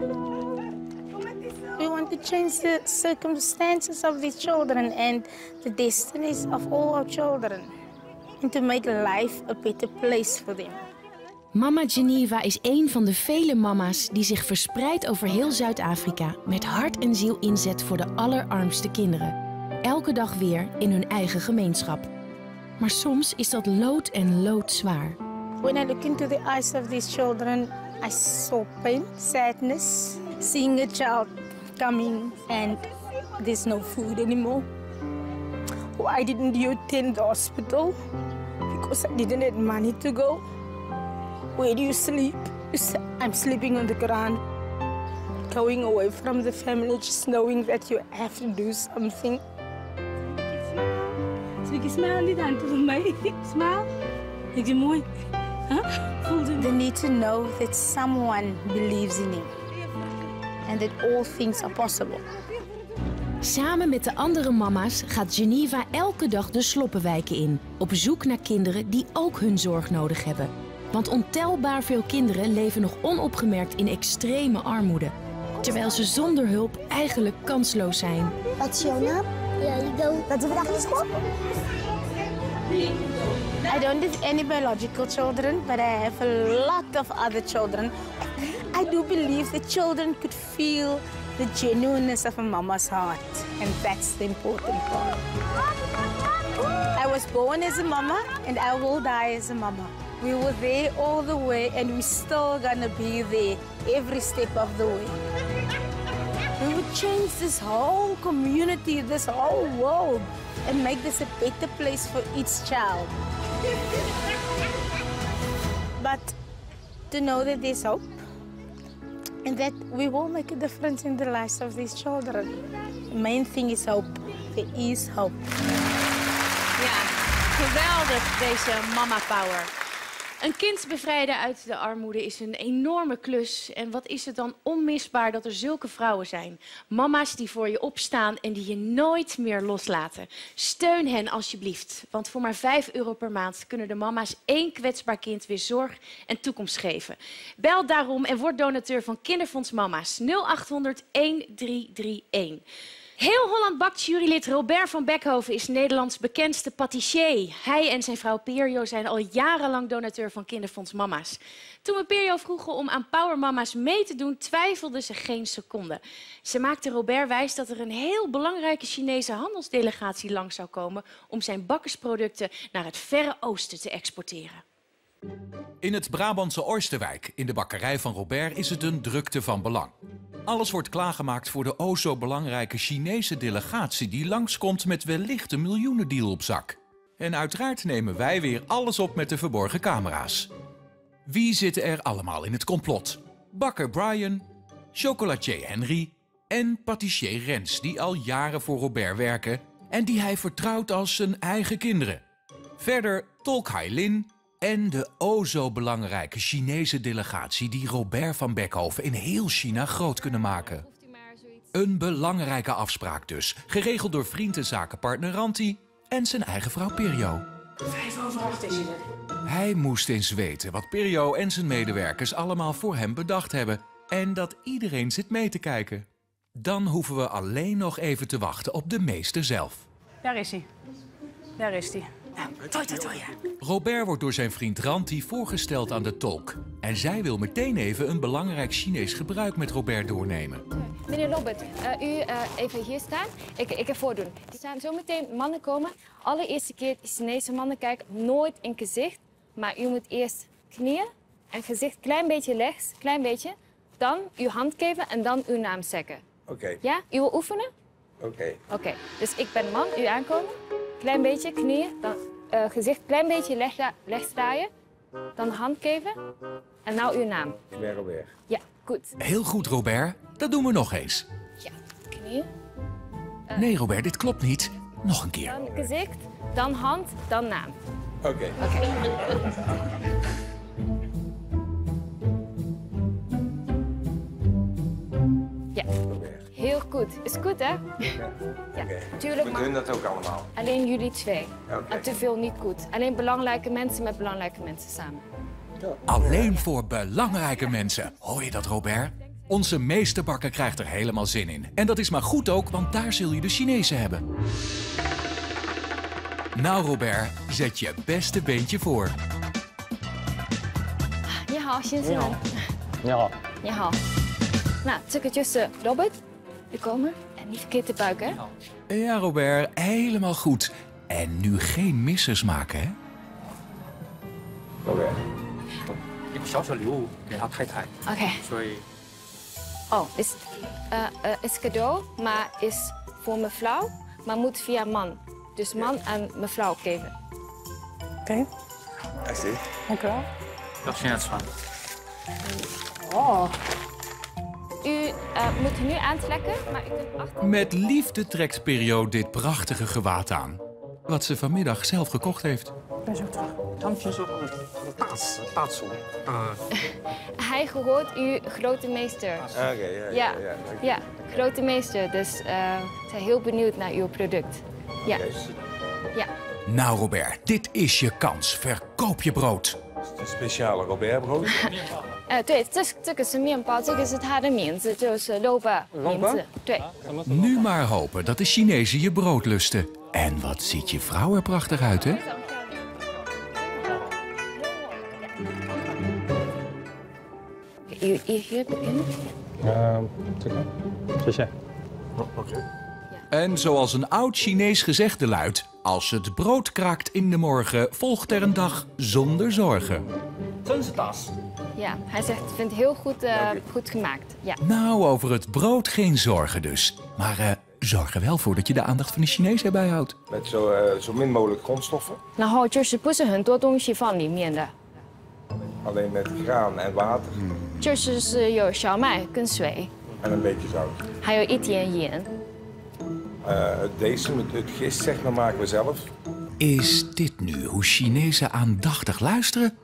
We want to change the circumstances of these children and the destinies of all our children. And to make life a better place for them.
Mama Geneva is een van de vele mama's die zich verspreid over heel Zuid-Afrika met hart en ziel inzet voor de allerarmste kinderen. Elke dag weer in hun eigen gemeenschap. Maar soms is dat lood en loodzwaar.
When I look into the eyes of these children, I saw pain, sadness, seeing a child coming and there's no food anymore. I didn't attend the hospital because I didn't have money to go. Where do you sleep? I'm sleeping on the ground. Going away from the family, just knowing that you have to do something. Smile, smile. They need to know that someone believes in him and that all things are possible.
Samen met de andere mama's gaat Geneva elke dag de sloppenwijken in, op zoek naar kinderen die ook hun zorg nodig hebben. Want ontelbaar veel kinderen leven nog onopgemerkt in extreme armoede, terwijl ze zonder hulp eigenlijk kansloos zijn.
Wat is jouw naam? Ja, ik doe. Wat is vandaag in school? I don't have any biological children, but I have a lot of other children. I do believe that children could feel the genuineness of a mama's heart, and that's the important part. I was born as a mama, and I will die as a mama. We were there all the way, and we're still gonna be there every step of the way.
We would change this whole community, this whole world, and make this a better place for each child. But to know that there's hope, and that we will make a difference in the lives of these children. The main thing is hope. There is hope.
Ja, geweldig deze mama power. Een kind bevrijden uit de armoede is een enorme klus. En wat is het dan onmisbaar dat er zulke vrouwen zijn. Mama's die voor je opstaan en die je nooit meer loslaten. Steun hen alsjeblieft. Want voor maar €5 per maand kunnen de mama's 1 kwetsbaar kind weer zorg en toekomst geven. Bel daarom en word donateur van Kinderfonds Mama's. 0800 1331. Heel Holland Bakt jurylid Robert van Beckhoven is Nederlands bekendste patissier. Hij en zijn vrouw Pirjo zijn al jarenlang donateur van Kinderfonds Mama's. Toen we Pirjo vroegen om aan Power Mama's mee te doen, twijfelden ze geen seconde. Ze maakte Robert wijs dat er een heel belangrijke Chinese handelsdelegatie langs zou komen om zijn bakkersproducten naar het Verre Oosten te exporteren.
In het Brabantse Oosterwijk, in de bakkerij van Robert, is het een drukte van belang. Alles wordt klaargemaakt voor de o zo belangrijke Chinese delegatie die langskomt met wellicht een miljoenendeal op zak. En uiteraard nemen wij weer alles op met de verborgen camera's. Wie zitten er allemaal in het complot? Bakker Brian, chocolatier Henry en patissier Rens, die al jaren voor Robert werken en die hij vertrouwt als zijn eigen kinderen. Verder tolk Hai Lin en de o zo belangrijke Chinese delegatie die Robert van Beckhoven in heel China groot kunnen maken. Een belangrijke afspraak dus, geregeld door vriend en zakenpartner Ranti en zijn eigen vrouw Pirjo.
7:05 is het.
Hij moest eens weten wat Pirjo en zijn medewerkers allemaal voor hem bedacht hebben en dat iedereen zit mee te kijken. Dan hoeven we alleen nog even te wachten op de meester zelf.
Daar is hij. Daar is hij.
Robert wordt door zijn vriend Ranti voorgesteld aan de tolk. En zij wil meteen even een belangrijk Chinees gebruik met Robert doornemen.
Meneer Robert, u even hier staan. Ik ga voordoen. Er staan zo meteen mannen komen. Allereerste keer Chinese mannen kijken nooit in gezicht. Maar u moet eerst knieën en gezicht klein beetje rechts, klein beetje. Dan uw hand geven en dan uw naam zeggen.
Oké.
Ja, u wil oefenen? Oké. Dus ik ben man, u aankomen. Klein beetje knieën, dan gezicht klein beetje rechts draaien. Dan hand geven en nou uw naam.
Ik ben Robert.
Ja, goed.
Heel goed, Robert. Dat doen we nog eens.
Ja, knieën.
Nee, Robert, dit klopt niet. Nog een keer.
Dan gezicht, dan hand, dan naam.
Oké.
Ja, heel goed. Is goed, hè? Ja, tuurlijk.
We doen dat ook allemaal.
Alleen jullie twee.
Oké.
En te veel niet goed. Alleen belangrijke mensen met belangrijke mensen samen.
Alleen voor belangrijke mensen. Hoor je dat, Robert? Onze meesterbakker krijgt er helemaal zin in. En dat is maar goed ook, want daar zul je de Chinezen hebben. Nou, Robert, zet je beste beentje voor.
你好，先生。
你好。
你好。Nou, 这个就是 Robert. U komen. En niet verkeerd te buiken, hè?
Ja, Robert, helemaal goed. En nu geen missers maken, hè?
Robert.
一个小小礼物给他太太。
Oké.
所以
Oh, is cadeau, maar is voor mevrouw, maar moet via man. Dus man en mevrouw geven.
Oké.
I see.
Dank u wel.
要现在穿。
Oh. U moet nu aantrekken, maar u kunt achter...
Met liefde trekt Pirjo dit prachtige gewaad aan. Wat ze vanmiddag zelf gekocht heeft.
Ik ben zo terug.
他们平时大厨。
Hij gehoord uw grote meester.
Oké,
Ja, grote meester. Dus ze zijn heel benieuwd naar uw product. Ja. Ja.
Nou, Robert, dit is je kans. Verkoop je brood.
Het speciale Robert-brood.
对，这个是面包，这个是它的名字，就是肉吧名字。对。
Nu maar hopen dat de Chinezen je brood lusten. En wat ziet je vrouw er prachtig uit, hè?
U hier beginnen?
这个，谢谢。
Oké.
En zoals een oud Chinees gezegde luidt... als het brood kraakt in de morgen, volgt er een dag zonder zorgen.
Ja, hij zegt, vindt het heel goed, goed gemaakt. Ja.
Nou, over het brood geen zorgen dus. Maar zorg er wel voor dat je de aandacht van de Chinezen erbij houdt.
Met zo min mogelijk grondstoffen.
然后就是不是很多东西放里面的，
Alleen met graan en water.
就是有小麦跟水，
En een beetje zout.
还有一点盐。
Het deze, het gist, zeg maar, maken we zelf.
Is dit nu hoe Chinezen aandachtig luisteren?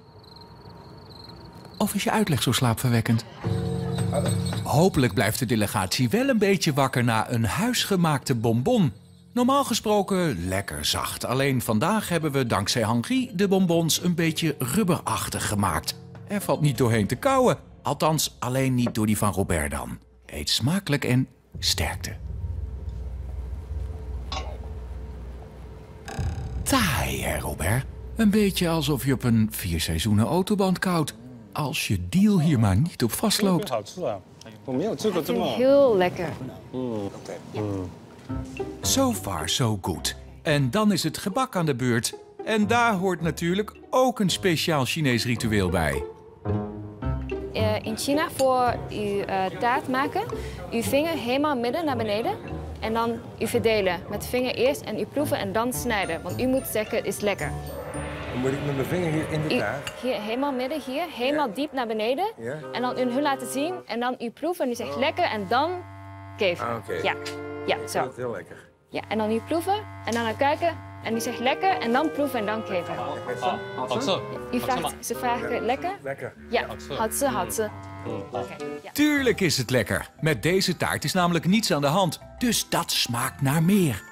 Of is je uitleg zo slaapverwekkend? Hopelijk blijft de delegatie wel een beetje wakker na een huisgemaakte bonbon. Normaal gesproken lekker zacht. Alleen vandaag hebben we dankzij Henri de bonbons een beetje rubberachtig gemaakt. Er valt niet doorheen te kauwen. Althans, alleen niet door die van Robert dan. Eet smakelijk en sterkte. Taai, hè, Robert? Een beetje alsof je op een 4 seizoenen autoband koudt. Als je deal hier maar niet op vastloopt.
Heel lekker.
So far, so good. En dan is het gebak aan de beurt. En daar hoort natuurlijk ook een speciaal Chinees ritueel bij.
In China, voor u taart maken, uw vinger helemaal midden naar beneden. En dan u verdelen. Met de vinger eerst en u proeven en dan snijden. Want u moet zeggen, het is lekker.
Dan moet ik met mijn vinger hier in de taart.
Hier, helemaal midden, hier. Helemaal diep naar beneden.
Ja.
En dan hun laten zien. En dan u proeven en u zegt lekker en dan geven.
Oké.
Ja,
Ik
zo.
vind het heel lekker.
Ja, en dan u proeven en dan naar kijken. En u zegt lekker en dan proeven en dan geven. Ze vragen lekker?
Lekker.
Ja, 好吃好吃.
Tuurlijk is het lekker. Met deze taart is namelijk niets aan de hand. Dus dat smaakt naar meer.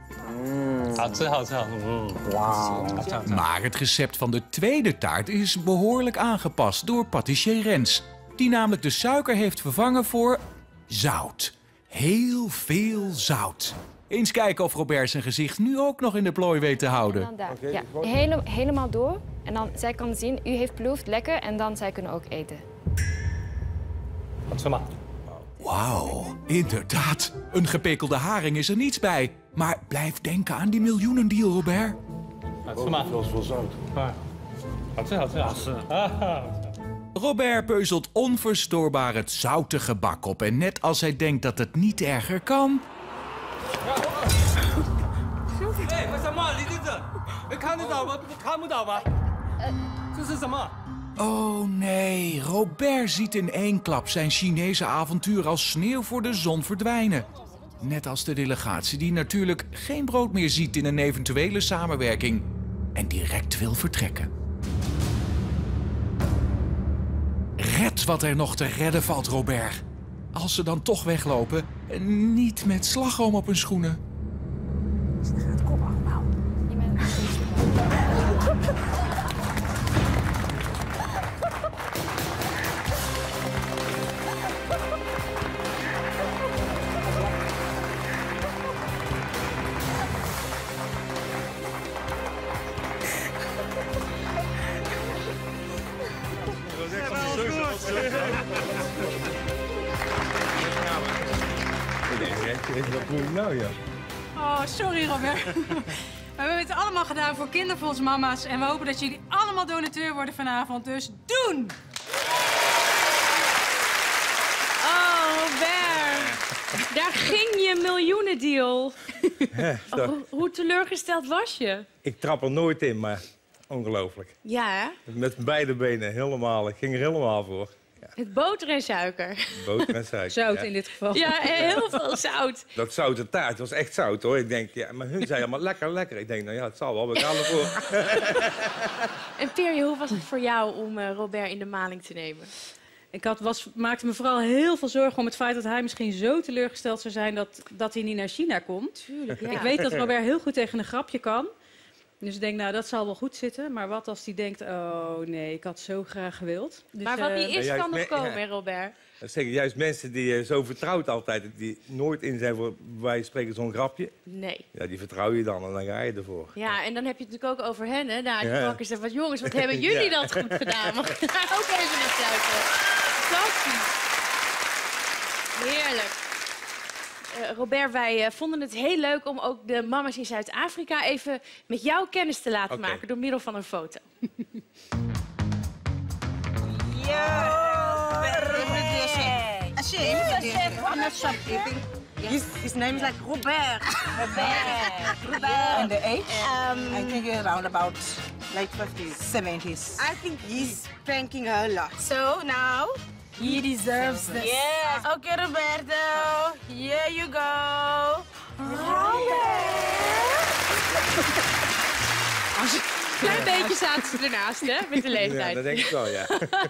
Maar het recept van de tweede taart is behoorlijk aangepast door patissier Rens. Die namelijk de suiker heeft vervangen voor zout. Heel veel zout. Eens kijken of Robert zijn gezicht nu ook nog in de plooi weet te houden.
En dan daar. Ja, helemaal door. En dan zij kan zien, u heeft beloofd lekker en dan zij kunnen ook eten.
Wauw, inderdaad. Een gepekelde haring is er niets bij. Maar blijf denken aan die miljoenendeal, Robert.
Veel zout.
Robert peuzelt onverstoorbaar het zoute gebak op. En net als hij denkt dat het niet erger kan... Oh nee, Robert ziet in één klap zijn Chinese avontuur als sneeuw voor de zon verdwijnen. Net als de delegatie die natuurlijk geen brood meer ziet in een eventuele samenwerking. En direct wil vertrekken. Red wat er nog te redden valt, Robert. Als ze dan toch weglopen, niet met slagroom op hun schoenen.
Oh, sorry Robert. Maar we hebben het allemaal gedaan voor kinderfondsmama's. En we hopen dat jullie allemaal donateur worden vanavond. Dus doen!
Oh, Robert. Daar ging je miljoenendeal. Hoe teleurgesteld was je?
Ik trap er nooit in, maar ongelooflijk.
Ja, hè?
Met beide benen helemaal. Ik ging er helemaal voor.
Met boter en suiker.
Boter en suiker.
Zout
ja.
in dit geval.
Ja, heel veel zout.
Dat zoute taart was echt zout, hoor. Ik denk, ja, maar hun zeiden allemaal lekker, lekker. Ik denk, nou ja, het zal wel, we gaan ervoor.
En Perje, hoe was het voor jou om Robert in de maling te nemen?
Ik maakte me vooral heel veel zorgen om het feit dat hij misschien zo teleurgesteld zou zijn dat hij niet naar China komt.
Tuurlijk, ja.
Ik weet dat Robert heel goed tegen een grapje kan. Dus ik denk, nou, dat zal wel goed zitten. Maar wat als hij denkt, oh nee, ik had zo graag gewild. Dus,
maar wat niet is,
juist
kan nog komen,
ja.
hè, Robert?
Dat zeggen juist mensen die zo vertrouwd altijd, die nooit in zijn voor, wij spreken zo'n grapje.
Nee.
Ja, die vertrouw je dan en dan ga je ervoor.
Ja, en dan heb je het natuurlijk ook over hen, hè? Nou, die
Ja.
bakkers en wat jongens, wat hebben jullie
Ja.
dat goed gedaan? Mag ik daar ook even naar zuipen? Fantastisch. Heerlijk. Robert, wij vonden het heel leuk om ook de mama's in Zuid-Afrika even met jou kennis te laten maken door middel van een foto.
His name is like Robert. Robert. And the age? I think around about late 50s, 70s. I think he's thanking her a lot.
So now he deserves this.
Yes.
Okay, Roberto, here you go.
Klein beetje zaten ze ernaast, hè, met de leeftijd.
Ja, dat denk ik wel, ja.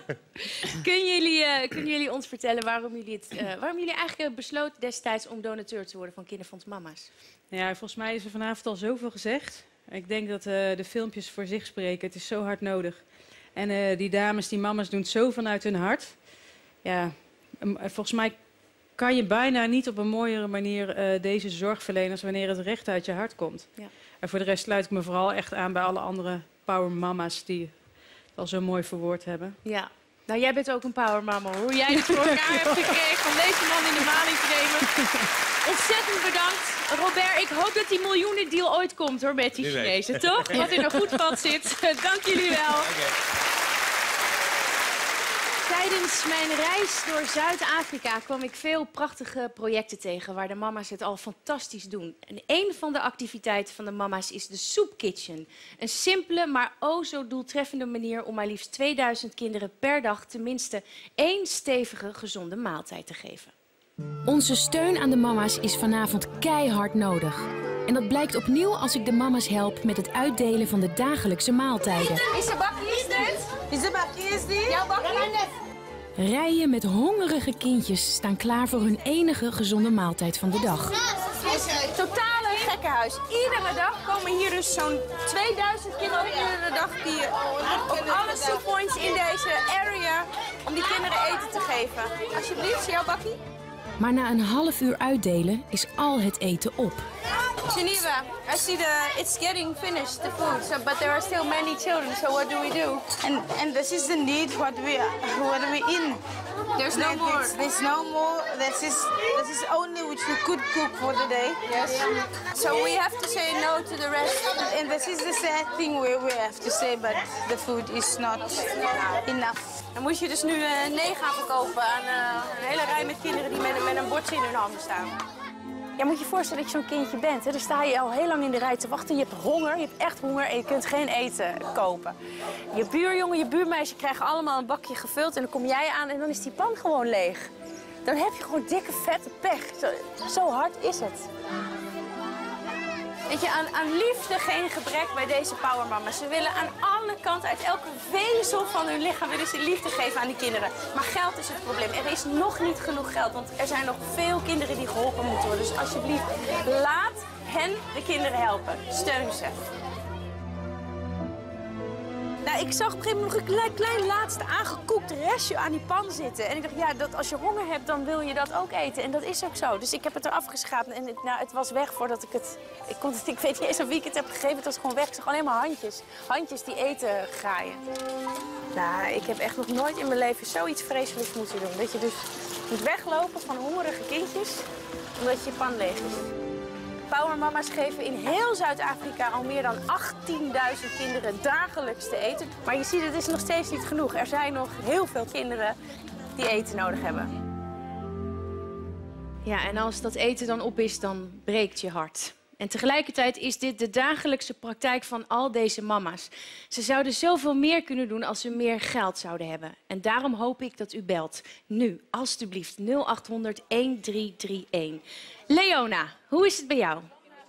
Kunnen jullie ons vertellen waarom jullie eigenlijk besloten destijds om donateur te worden van Kinderfonds Mama's?
Ja, volgens mij is er vanavond al zoveel gezegd. Ik denk dat de filmpjes voor zich spreken. Het is zo hard nodig. En die dames, die mama's doen het zo vanuit hun hart. Ja, volgens mij kan je bijna niet op een mooiere manier deze zorg verlenen als wanneer het recht uit je hart komt. Ja. En voor de rest sluit ik me vooral echt aan bij alle andere power mama's die het al zo mooi verwoord hebben.
Ja. Nou, jij bent ook een power mama, hoe jij het voor elkaar hebt gekregen om deze man in de maling te nemen. Ontzettend bedankt. Robert, ik hoop dat die miljoenendeal ooit komt hoor, met die Chinezen, toch? Wat in een goed vat zit. Dank jullie wel. Tijdens mijn reis door Zuid-Afrika kwam ik veel prachtige projecten tegen waar de mama's het al fantastisch doen. En een van de activiteiten van de mama's is de Soup Kitchen. Een simpele, maar o zo doeltreffende manier om maar liefst 2000 kinderen per dag tenminste 1 stevige, gezonde maaltijd te geven.
Onze steun aan de mama's is vanavond keihard nodig. En dat blijkt opnieuw als ik de mama's help met het uitdelen van de dagelijkse maaltijden.
Is de bakkie is dit? Is de bakkie is dit? Jouw bakkie?
Rijen met hongerige kindjes staan klaar voor hun enige gezonde maaltijd van de dag.
Het is een totale gekkenhuis. Iedere dag komen hier dus zo'n 2000 kinderen iedere dag die op alle soeppoints in deze area om die kinderen eten te geven. Alsjeblieft, jouw bakkie.
Maar na een half uur uitdelen is al het eten op.
Geneva, I see it's getting finished, the food, but there are still many children, so what do we do? And this is the need, what we in. There's no more. There's no more. This is only which we could cook for the day. Yes. So we have to say no to the rest. And this is the sad thing we have to say, but the food is not enough. Dan moet je dus nu 9 gaan verkopen aan een hele rij met kinderen die met een bordje in hun handen staan. Ja, moet je je voorstellen dat je zo'n kindje bent. Hè? Dan sta je al heel lang in de rij te wachten. Je hebt honger, je hebt echt honger en je kunt geen eten kopen. Je buurjongen, je buurmeisje krijgen allemaal een bakje gevuld en dan kom jij aan en dan is die pan gewoon leeg. Dan heb je gewoon dikke, vette pech. Zo hard is het. Weet je, aan liefde geen gebrek bij deze powermama's. Ze willen aan alle kanten, uit elke vezel van hun lichaam, willen ze liefde geven aan die kinderen. Maar geld is het probleem. Er is nog niet genoeg geld, want er zijn nog veel kinderen die geholpen moeten worden. Dus alsjeblieft, laat hen de kinderen helpen. Steun ze. Nou, ik zag op een gegeven moment nog een klein laatste aangekoekt restje aan die pan zitten. En ik dacht, ja, dat als je honger hebt, dan wil je dat ook eten. En dat is ook zo. Dus ik heb het eraf geschapen en het was weg voordat ik het... Ik weet niet eens aan wie ik het heb gegeven, het was gewoon weg. Ik zag alleen maar handjes. Handjes die eten graaien. Nou, ik heb echt nog nooit in mijn leven zoiets vreselijks moeten doen. Dat je dus moet weglopen van hongerige kindjes, omdat je pan leeg is. Powermama's geven in heel Zuid-Afrika al meer dan 18.000 kinderen dagelijks te eten. Maar je ziet, het is nog steeds niet genoeg. Er zijn nog heel veel kinderen die eten nodig hebben.
Ja, en als dat eten dan op is, dan breekt je hart. En tegelijkertijd is dit de dagelijkse praktijk van al deze mama's. Ze zouden zoveel meer kunnen doen als ze meer geld zouden hebben. En daarom hoop ik dat u belt. Nu, alstublieft, 0800 1331. Leona, hoe is het bij jou?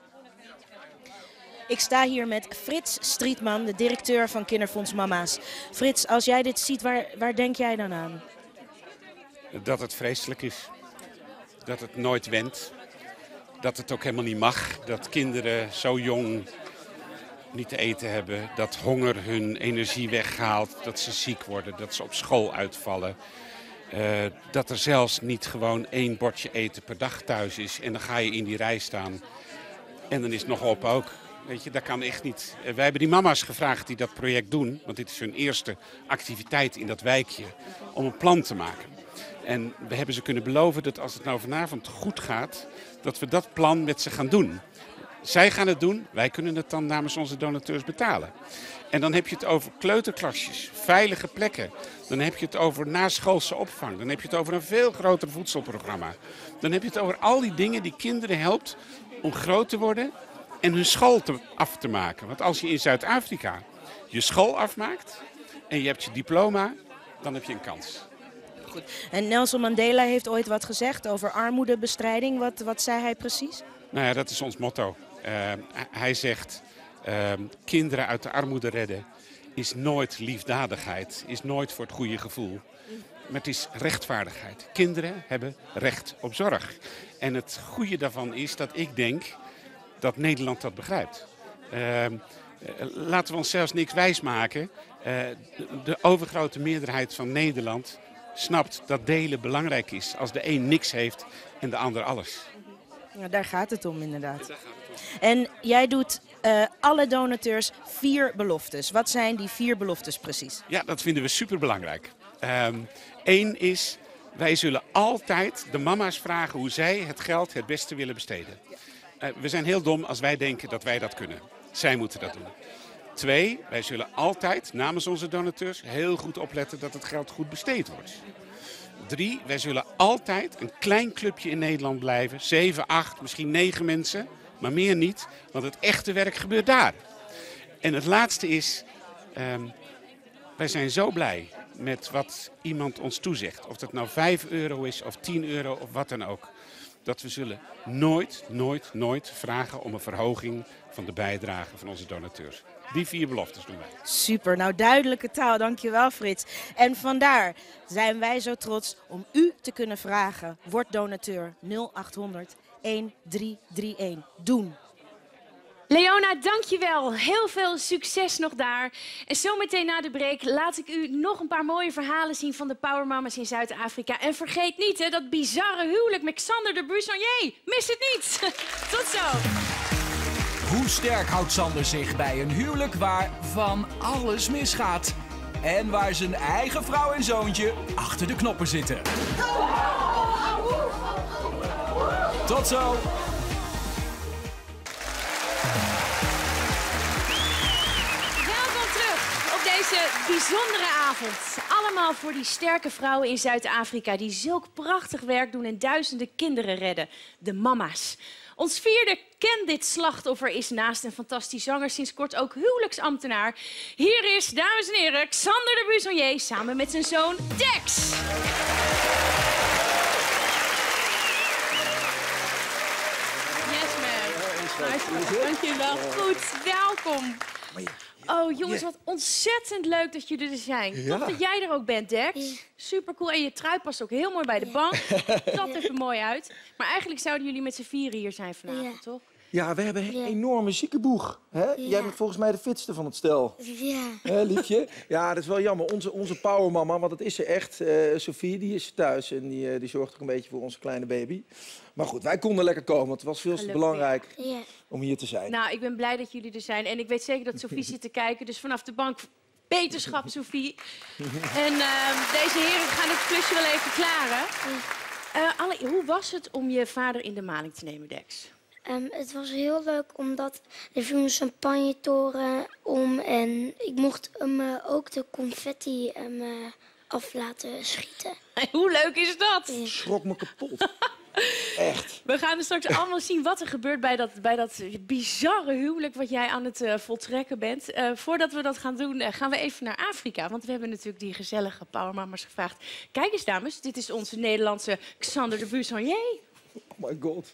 Ik sta hier met Frits Strietman, de directeur van Kinderfonds Mama's. Frits, als jij dit ziet, waar denk jij dan aan?
Dat het vreselijk is. Dat het nooit wendt. Dat het ook helemaal niet mag. Dat kinderen zo jong niet te eten hebben. Dat honger hun energie weghaalt. Dat ze ziek worden. Dat ze op school uitvallen. Dat er zelfs niet gewoon 1 bordje eten per dag thuis is. En dan ga je in die rij staan. En dan is het nog op ook. Weet je, dat kan echt niet. Wij hebben die mama's gevraagd die dat project doen. Want dit is hun eerste activiteit in dat wijkje. Om een plan te maken. En we hebben ze kunnen beloven dat als het nou vanavond goed gaat, dat we dat plan met ze gaan doen. Zij gaan het doen, wij kunnen het dan namens onze donateurs betalen. En dan heb je het over kleuterklasjes, veilige plekken. Dan heb je het over naschoolse opvang. Dan heb je het over een veel groter voedselprogramma. Dan heb je het over al die dingen die kinderen helpt om groot te worden en hun school af te maken. Want als je in Zuid-Afrika je school afmaakt en je hebt je diploma, dan heb je een kans.
Goed. En Nelson Mandela heeft ooit wat gezegd over armoedebestrijding. Wat zei hij precies?
Nou ja, dat is ons motto. Hij zegt, kinderen uit de armoede redden is nooit liefdadigheid, is nooit voor het goede gevoel. Maar het is rechtvaardigheid. Kinderen hebben recht op zorg. En het goede daarvan is dat ik denk dat Nederland dat begrijpt. Laten we ons zelfs niks wijsmaken. De overgrote meerderheid van Nederland snapt dat delen belangrijk is. Als de een niks heeft en de ander alles.
Ja, daar gaat het om inderdaad. En jij doet alle donateurs 4 beloftes. Wat zijn die 4 beloftes precies?
Ja, dat vinden we superbelangrijk. 1 is, wij zullen altijd de mama's vragen hoe zij het geld het beste willen besteden. We zijn heel dom als wij denken dat wij dat kunnen. Zij moeten dat doen. 2, wij zullen altijd namens onze donateurs heel goed opletten dat het geld goed besteed wordt. 3, wij zullen altijd een klein clubje in Nederland blijven. 7, 8, misschien 9 mensen, maar meer niet. Want het echte werk gebeurt daar. En het laatste is, wij zijn zo blij met wat iemand ons toezegt. Of dat nou €5 is of €10 of wat dan ook. Dat we zullen nooit vragen om een verhoging van de bijdrage van onze donateurs. Die 4 beloftes doen wij.
Super, nou duidelijke taal, dankjewel Frits. En vandaar zijn wij zo trots om u te kunnen vragen. Word donateur 0800 1331. Doen.
Leona, dankjewel. Heel veel succes nog daar. En zometeen na de break laat ik u nog een paar mooie verhalen zien van de Powermamas in Zuid-Afrika. En vergeet niet, hè, dat bizarre huwelijk met Xander de Buissonnier. Mis het niet. Tot zo.
Hoe sterk houdt Sander zich bij een huwelijk waar van alles misgaat? En waar zijn eigen vrouw en zoontje achter de knoppen zitten. Tot zo!
Welkom terug op deze bijzondere avond. Allemaal voor die sterke vrouwen in Zuid-Afrika die zulk prachtig werk doen en duizenden kinderen redden. De mama's. Ons 4e Ken dit slachtoffer is naast een fantastisch zanger sinds kort ook huwelijksambtenaar. Hier is, dames en heren, Xander de Buissonnier samen met zijn zoon Dex. Yes, man. Dankjewel. Goed, welkom. Oh, jongens, wat ontzettend leuk dat jullie er zijn.
Ja.
Tof dat jij er ook bent, Dex. Super cool. En je trui past ook heel mooi bij de bank. Dat even mooi uit. Maar eigenlijk zouden jullie met z'n 4 hier zijn vanavond, toch?
Ja, we hebben een enorme ziekenboeg. Hè? Jij bent volgens mij de fitste van het stel.
Ja.
Liefje? Ja, dat is wel jammer. Onze powermama, want dat is ze echt. Sophie, die is thuis en die zorgt ook een beetje voor onze kleine baby. Maar goed, wij konden lekker komen, want het was veel te belangrijk om hier te zijn.
Nou, ik ben blij dat jullie er zijn. En ik weet zeker dat Sophie zit te kijken. Dus vanaf de bank, beterschap, Sophie. En deze heren gaan het klusje wel even klaren. Hoe was het om je vader in de maling te nemen, Dex?
Het was heel leuk, omdat er viel een champagnetoren om en ik mocht hem ook de confetti af laten schieten.
Hoe leuk is dat?
Schrok me kapot. Echt.
We gaan dus straks allemaal zien wat er gebeurt bij dat bizarre huwelijk wat jij aan het voltrekken bent. Voordat we dat gaan doen, gaan we even naar Afrika. Want we hebben natuurlijk die gezellige powermamas gevraagd. Kijk eens, dames, dit is onze Nederlandse Xander de Buissonnier.
Oh my god.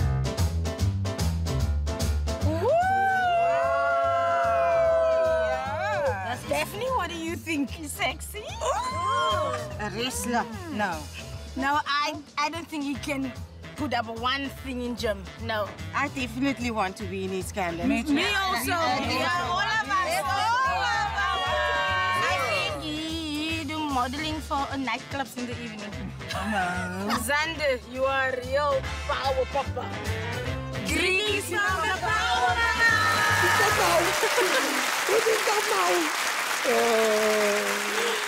Stephanie, what do you think? Sexy? A wrestler? No. No, I don't think he can put up one thing in gym. No. I definitely want to be in his calendar. Me also. Yeah, all of us. All of us. I think he do modeling for a nightclubs in the evening. No. Xander, you are real power papa. Greetings from the power mama.
Wat is dat nou?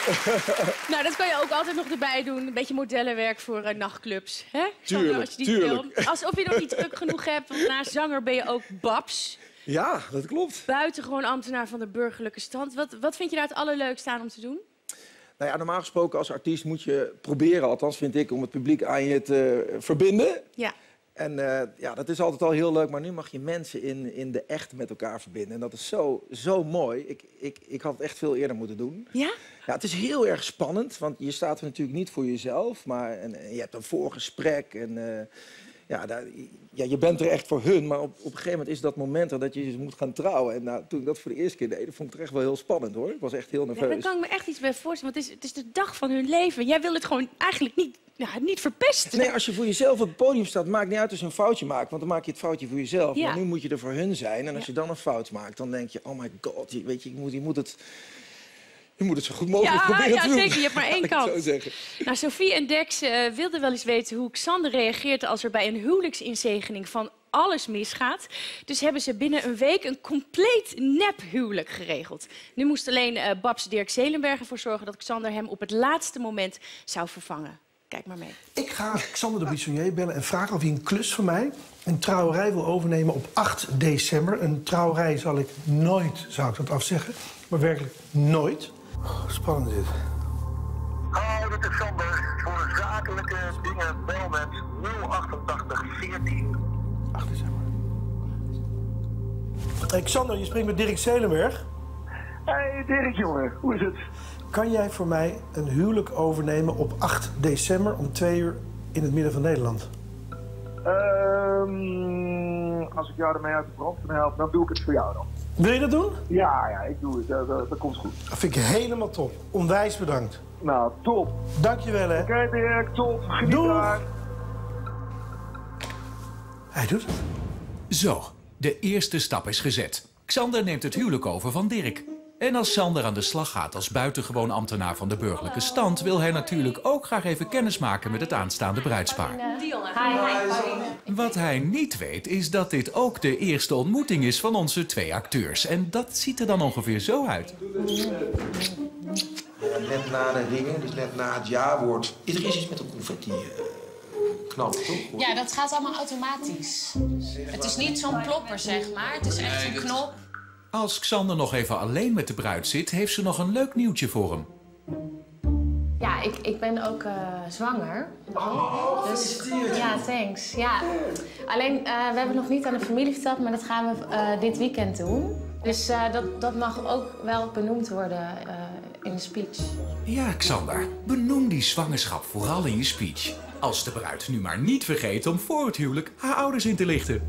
Nou, dat kan je ook altijd nog erbij doen. Een beetje modellenwerk voor nachtclubs. Hè?
Tuurlijk,
als je die
tuurlijk.
Film. Alsof je nog niet druk genoeg hebt, want naast zanger ben je ook babs.
Ja, dat klopt.
Buitengewoon ambtenaar van de burgerlijke stand. Wat vind je daar het allerleukste aan om te doen?
Nou ja, normaal gesproken als artiest moet je proberen, althans vind ik, om het publiek aan je te verbinden.
Ja.
En ja, dat is altijd al heel leuk, maar nu mag je mensen in de echt met elkaar verbinden. En dat is zo mooi. Ik had het echt veel eerder moeten doen.
Ja? Ja,
het is heel erg spannend, want je staat er natuurlijk niet voor jezelf, maar je hebt een voorgesprek en je bent er echt voor hun. Maar op een gegeven moment is dat moment dat je moet gaan trouwen. En nou, toen ik dat voor de eerste keer deed, vond ik het echt wel heel spannend, hoor. Ik was echt heel nerveus.
Ja, daar kan ik me echt iets bij voorstellen, want het is de dag van hun leven. Jij wil het gewoon eigenlijk niet verpesten.
Nee, als je voor jezelf op het podium staat, maakt niet uit als je een foutje maakt. Want dan maak je het foutje voor jezelf.
Ja.
Maar nu moet je er voor hun zijn. En als je dan een fout maakt, dan denk je, oh my god, weet je, je moet het zo goed mogelijk proberen te doen.
Ja, zeker. Je hebt maar één kant.
Zo zeggen.
Nou, Sophie en Dex wilden wel eens weten hoe Xander reageert als er bij een huwelijksinzegening van alles misgaat. Dus hebben ze binnen een week een compleet nephuwelijk geregeld. Nu moest alleen Babs Dirk Zelenberg ervoor zorgen dat Xander hem op het laatste moment zou vervangen. Kijk maar mee.
Ik ga Xander de Buissonnier bellen en vragen of hij een klus van mij, een trouwerij, wil overnemen op 8 december. Een trouwerij zal ik nooit, zou ik dat afzeggen, maar werkelijk nooit. Oh, spannend dit.
Hallo, dit is Xander. Voor zakelijke dingen bel met 088 14.
8 december. Hey Xander, je spreekt met Dirk Zelenberg.
Hey Dirk, jongen. Hoe is het?
Kan jij voor mij een huwelijk overnemen op 8 december om 2 uur in het midden van Nederland?
Als ik jou ermee uit de brand kan helpen, dan doe ik het voor jou dan.
Wil je dat doen?
Ja, ik doe het. Dat komt goed.
Dat vind ik helemaal top. Onwijs bedankt.
Nou, top.
Dankjewel, hè.
Oké, Dirk, top. Geniet
Doeg.
daar.
Hij doet het.
Zo, de eerste stap is gezet. Xander neemt het huwelijk over van Dirk. En als Xander aan de slag gaat als buitengewoon ambtenaar van de burgerlijke stand, wil hij natuurlijk ook graag even kennis maken met het aanstaande bruidspaar. Wat hij niet weet is dat dit ook de eerste ontmoeting is van onze 2 acteurs. En dat ziet er dan ongeveer zo uit.
Net na de ringen, dus net na het ja-woord. Is er iets met een confetti knap, toch?
Ja, dat gaat allemaal automatisch. Het is niet zo'n plopper, zeg maar. Het is echt een knop.
Als Xander nog even alleen met de bruid zit, heeft ze nog een leuk nieuwtje voor hem.
Ja, ik ben ook zwanger.
Oh,
dus, ja, thanks. Ja. Alleen, we hebben nog niet aan de familie verteld, maar dat gaan we dit weekend doen. Dus dat mag ook wel benoemd worden in de speech.
Ja, Xander, benoem die zwangerschap vooral in je speech. Als de bruid nu maar niet vergeet om voor het huwelijk haar ouders in te lichten.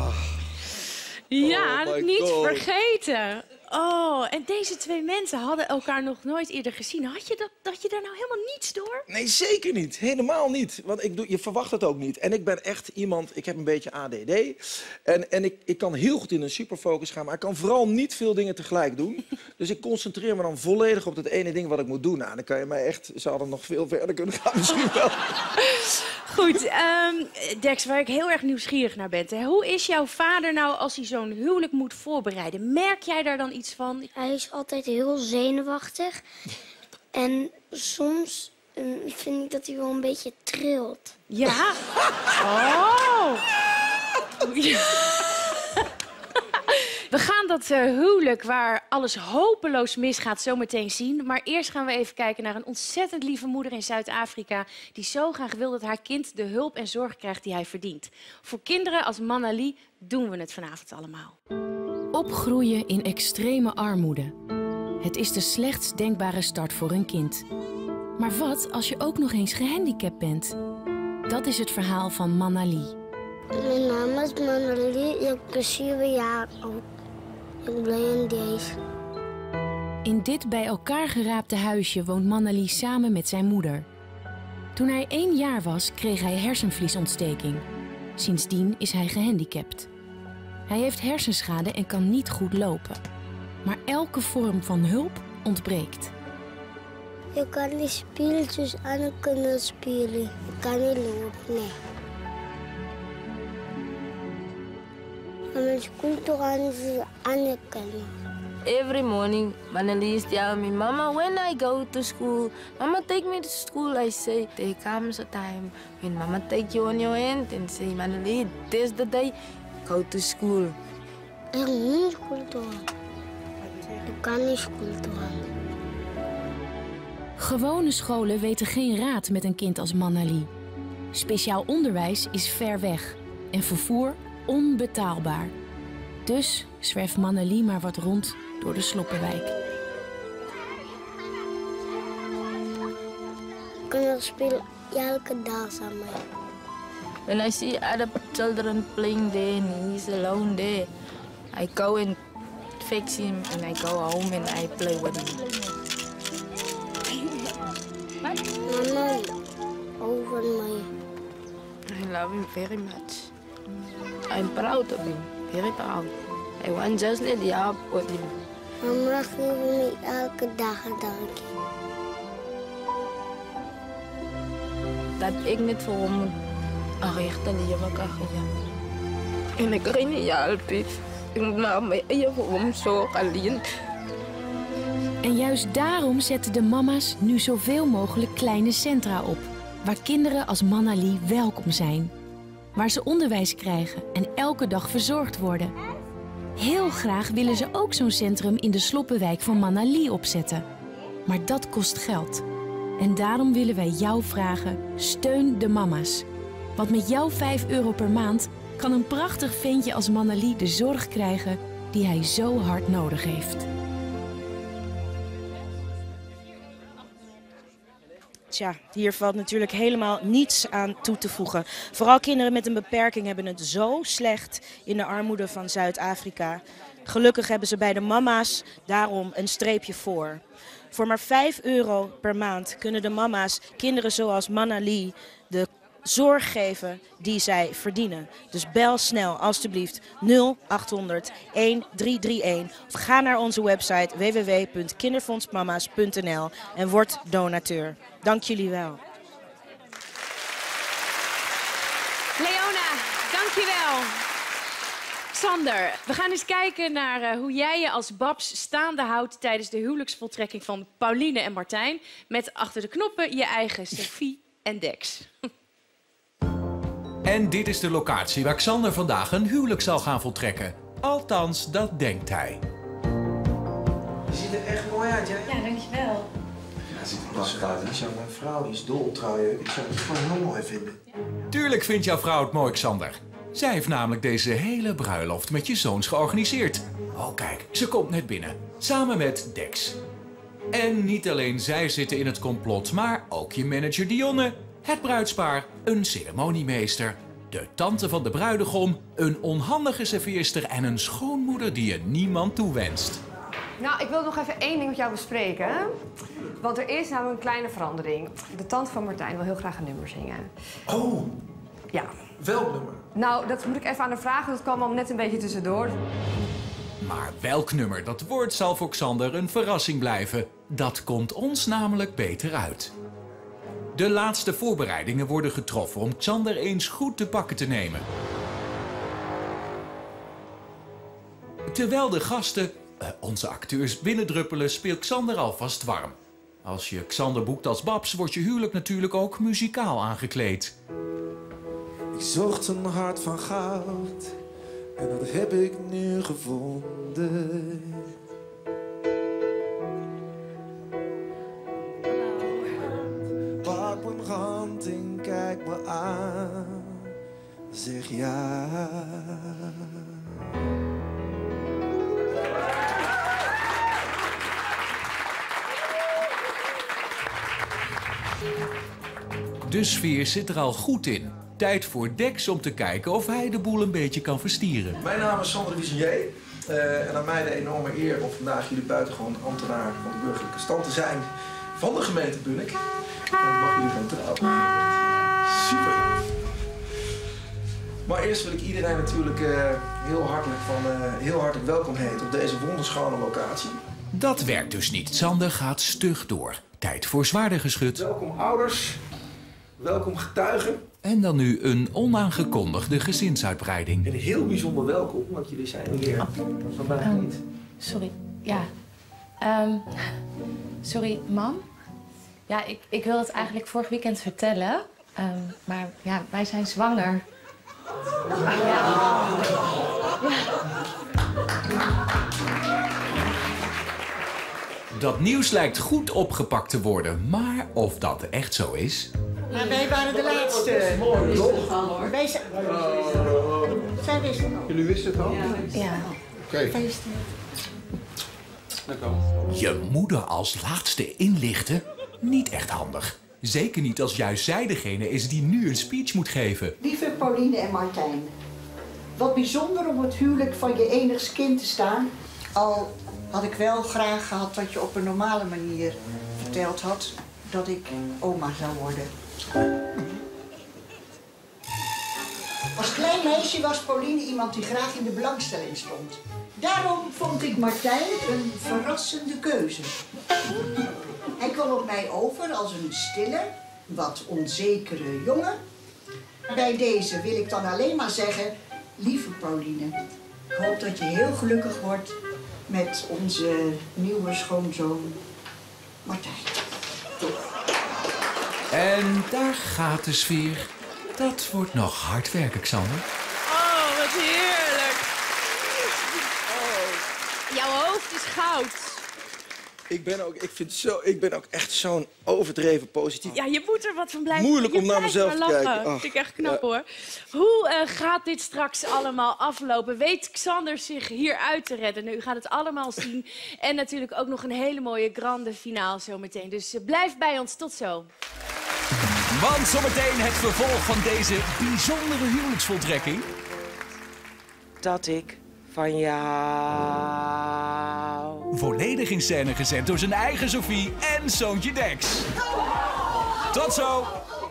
Ja,
Oh my
niet
God.
vergeten. Oh, en deze 2 mensen hadden elkaar nog nooit eerder gezien. Had je daar nou helemaal niets door?
Nee, zeker niet. Helemaal niet. Want je verwacht het ook niet. En ik ben echt iemand, ik heb een beetje ADD. En ik kan heel goed in een superfocus gaan, maar ik kan vooral niet veel dingen tegelijk doen. Dus ik concentreer me dan volledig op dat ene ding wat ik moet doen. Nou, dan kan je mij echt, ze hadden nog veel verder kunnen gaan misschien wel.
Goed, Dex, waar ik heel erg nieuwsgierig naar ben. Hè? Hoe is jouw vader nou als hij zo'n huwelijk moet voorbereiden? Merk jij daar dan iets van?
Hij is altijd heel zenuwachtig. En soms vind ik dat hij wel een beetje trilt.
Ja? Oh! We gaan dat huwelijk waar alles hopeloos misgaat zo meteen zien. Maar eerst gaan we even kijken naar een ontzettend lieve moeder in Zuid-Afrika die zo graag wil dat haar kind de hulp en zorg krijgt die hij verdient. Voor kinderen als Manali doen we het vanavond allemaal.
Opgroeien in extreme armoede. Het is de slechtst denkbare start voor een kind. Maar wat als je ook nog eens gehandicapt bent? Dat is het verhaal van Manali.
Mijn naam is Manali, ik ben 7 jaar oud. Ik ben in deze.
In dit bij elkaar geraapte huisje woont Manali samen met zijn moeder. Toen hij 1 jaar was, kreeg hij hersenvliesontsteking. Sindsdien is hij gehandicapt. Hij heeft hersenschade en kan niet goed lopen. Maar elke vorm van hulp ontbreekt.
Je kan niet speeltjes aan kunnen spelen. Je kan niet lopen, nee. En mijn school toch aan je kunnen. every morning, Manali tell me, Mama, when I go to school, Mama take me to school. I say, there comes a time when Mama take you on your hand and say, Manali, this the day, go to school. Ik moet niet school toe. Ik kan niet school toe.
Gewone scholen weten geen raad met een kind als Manali. Speciaal onderwijs is ver weg en vervoer onbetaalbaar. Dus zwerft Manali maar wat rond door de Sloppenwijk.
Kinderen spelen elke dag samen. When I see other children playing there and he's alone there, I go and fix him and I go home and I play with him. Mama, over me. I love him very much. I'm proud of him, very proud. I want just let you help with him. Mama geeft me elke dag een dankje. Dat ik niet voor hem een rechte leven kan geven. En ik kan niet helpen. Ik moet maar mijn eigen voor hem zorgen alleen.
En juist daarom zetten de mama's nu zoveel mogelijk kleine centra op. Waar kinderen als Manali welkom zijn. Waar ze onderwijs krijgen en elke dag verzorgd worden. Heel graag willen ze ook zo'n centrum in de Sloppenwijk van Manali opzetten. Maar dat kost geld. En daarom willen wij jou vragen, steun de mama's. Want met jouw €5 per maand kan een prachtig ventje als Manali de zorg krijgen die hij zo hard nodig heeft.
Tja, hier valt natuurlijk helemaal niets aan toe te voegen. Vooral kinderen met een beperking hebben het zo slecht in de armoede van Zuid-Afrika. Gelukkig hebben ze bij de mama's daarom een streepje voor. Voor maar €5 per maand kunnen de mama's kinderen zoals Manali de zorg geven die zij verdienen. Dus bel snel alstublieft 0800 1331 of ga naar onze website www.kinderfondsmama's.nl en word donateur. Dank jullie wel.
Leona, dankjewel. Xander, we gaan eens kijken naar hoe jij je als babs staande houdt tijdens de huwelijksvoltrekking van Pauline en Martijn. Met achter de knoppen je eigen Sophie en Dex.
En dit is de locatie waar Xander vandaag een huwelijk zal gaan voltrekken. Althans, dat denkt hij.
Je ziet er echt mooi uit, hè?
Ja, dankjewel.
Ja, ziet er prachtig uit. Mijn vrouw is dol op trouwen. Ik zou het gewoon heel mooi vinden.
Tuurlijk vindt jouw vrouw het mooi, Xander. Zij heeft namelijk deze hele bruiloft met je zoons georganiseerd. Oh kijk, ze komt net binnen. Samen met Dex. En niet alleen zij zitten in het complot, maar ook je manager Dionne, het bruidspaar, een ceremoniemeester, de tante van de bruidegom, een onhandige serveerster en een schoonmoeder die je niemand toewenst.
Nou, ik wil nog even één ding met jou bespreken. Want er is nou een kleine verandering. De tante van Martijn wil heel graag een nummer zingen.
Oh,
ja.
Welk nummer?
Nou, dat moet ik even aan haar vragen. Dat kwam al net een beetje tussendoor.
Maar welk nummer dat wordt zal voor Xander een verrassing blijven. Dat komt ons namelijk beter uit. De laatste voorbereidingen worden getroffen om Xander eens goed te pakken te nemen. Terwijl de gasten, onze acteurs, binnendruppelen, speelt Xander alvast warm. Als je Xander boekt als babs, wordt je huwelijk natuurlijk ook muzikaal aangekleed.
Ik zocht een hart van goud en dat heb ik nu gevonden. Pak mijn hand en kijk me aan, zeg ja.
De sfeer zit er al goed in. Tijd voor Dex om te kijken of hij de boel een beetje kan verstieren.
Mijn naam is Sander Wisenier. En aan mij de enorme eer om vandaag jullie buitengewoon ambtenaar van de burgerlijke stand te zijn van de gemeente Bunnik. En ik mag jullie gaan trouwen. Super. Maar eerst wil ik iedereen natuurlijk heel hartelijk welkom heten op deze wonderschone locatie.
Dat werkt dus niet. Xander gaat stug door. Tijd voor zwaardengeschut.
Welkom ouders. Welkom getuigen.
En dan nu een onaangekondigde gezinsuitbreiding.
En heel bijzonder welkom, want jullie zijn hier vandaag niet.
Sorry. Ja. Sorry, mam? Ja, ik wil het eigenlijk vorig weekend vertellen. Maar ja, wij zijn zwanger. Ja.
Dat nieuws lijkt goed opgepakt te worden, maar of dat echt zo is?
Maar wij waren de laatste.
Mooi, toch?
Wij zijn... Zij wisten het al.
Jullie wisten het al?
Ja.
Oké.
Je moeder als laatste inlichten? Niet echt handig. Zeker niet als juist zij degene is die nu een speech moet geven.
Lieve Pauline en Martijn. Wat bijzonder om het huwelijk van je enigst kind te staan. Al had ik wel graag gehad dat je op een normale manier verteld had dat ik oma zou worden. Als klein meisje was Pauline iemand die graag in de belangstelling stond. Daarom vond ik Martijn een verrassende keuze. Hij kwam op mij over als een stille, wat onzekere jongen. Bij deze wil ik dan alleen maar zeggen, lieve Pauline, ik hoop dat je heel gelukkig wordt met onze nieuwe schoonzoon Martijn.
En daar gaat de sfeer. Dat wordt nog hard werken, Xander.
Oh, wat heerlijk. Oh. Jouw hoofd is goud.
Ik ben ook echt zo'n overdreven positief.
Ja, je moet er wat van blijven.
Moeilijk om
Je
naar
blijft
mezelf
maar
te
lachen.
kijken. Ach,
Vind ik echt knap,
ja.
hoor. Hoe gaat dit straks allemaal aflopen? Weet Xander zich hieruit te redden? Nu gaat het allemaal zien. En natuurlijk ook nog een hele mooie grande finale zometeen. Dus blijf bij ons. Tot zo.
Want zometeen het vervolg van deze bijzondere huwelijksvoltrekking.
Dat ik van jou...
Volledig in scène gezet door zijn eigen Sophie en zoontje Dex. Tot zo!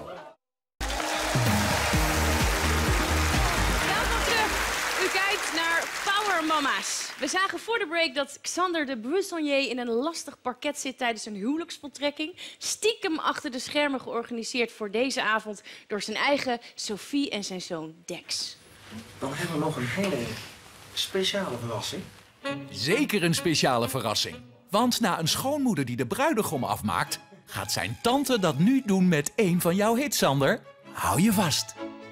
Welkom terug. U kijkt naar Power Mama's. We zagen voor de break dat Xander de Buissonnier in een lastig parket zit tijdens een huwelijksvoltrekking. Stiekem achter de schermen georganiseerd voor deze avond door zijn eigen Sophie en zijn zoon Dex.
Dan hebben we nog een hele speciale verrassing.
Zeker een speciale verrassing. Want na een schoonmoeder die de bruidegom afmaakt, gaat zijn tante dat nu doen met een van jouw hits, Sander. Hou je vast.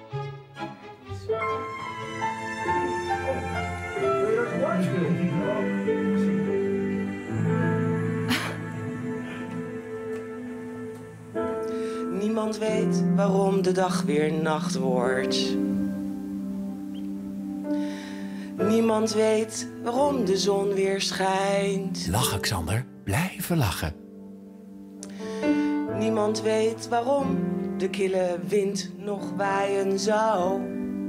Niemand weet waarom de dag weer nacht wordt. Niemand weet waarom de zon weer schijnt.
Lachen, Xander. Blijven lachen.
Niemand weet waarom de kille wind nog waaien zou.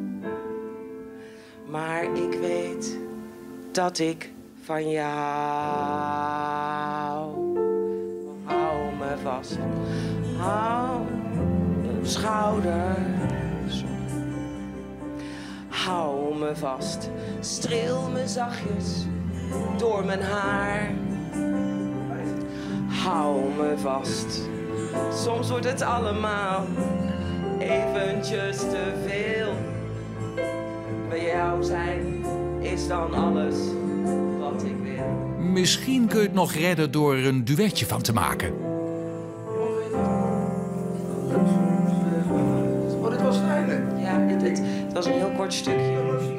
Maar ik weet dat ik van jou hou me vast. Hou mijn schouders. Hou me vast. Streel me zachtjes door mijn haar. Hou me vast. Soms wordt het allemaal eventjes te veel. Bij jou zijn is dan alles wat ik wil.
Misschien kun je het nog redden door er een duetje van te maken.
Oh, dit was het einde.
Ja, het was een heel kort stukje.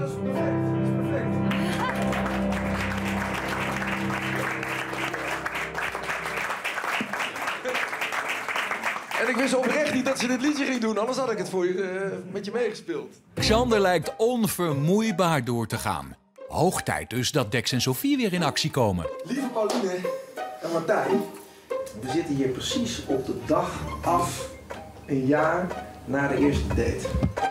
En ik wist oprecht niet dat ze dit liedje ging doen, anders had ik het voor je, met je meegespeeld.
Xander lijkt onvermoeibaar door te gaan. Hoog tijd dus dat Dex en Sophie weer in actie komen.
Lieve Pauline en Martijn, we zitten hier precies op de dag af, een jaar na de eerste date.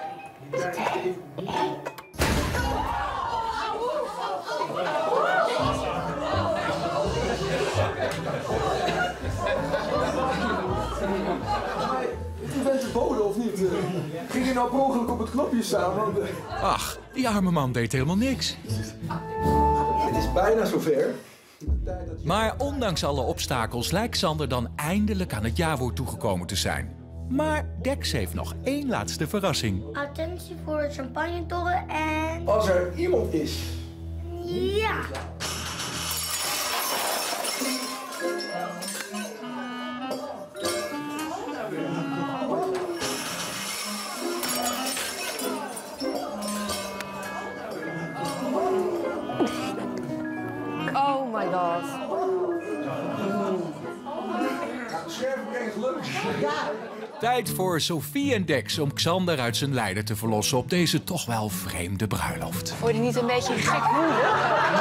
U bent de bode of niet? Ging je nou per ongeluk op het knopje staan? Want,
Ach, die arme man deed helemaal niks.
Het is bijna zover.
Maar ondanks alle obstakels lijkt Xander dan eindelijk aan het jawoord toegekomen te zijn. Maar Dex heeft nog één laatste verrassing.
Attentie voor het champagne-torren en...
Als er iemand is...
Ja!
Tijd voor Sophie en Dex om Xander uit zijn lijden te verlossen op deze toch wel vreemde bruiloft.
Word je niet een beetje een gek moeder?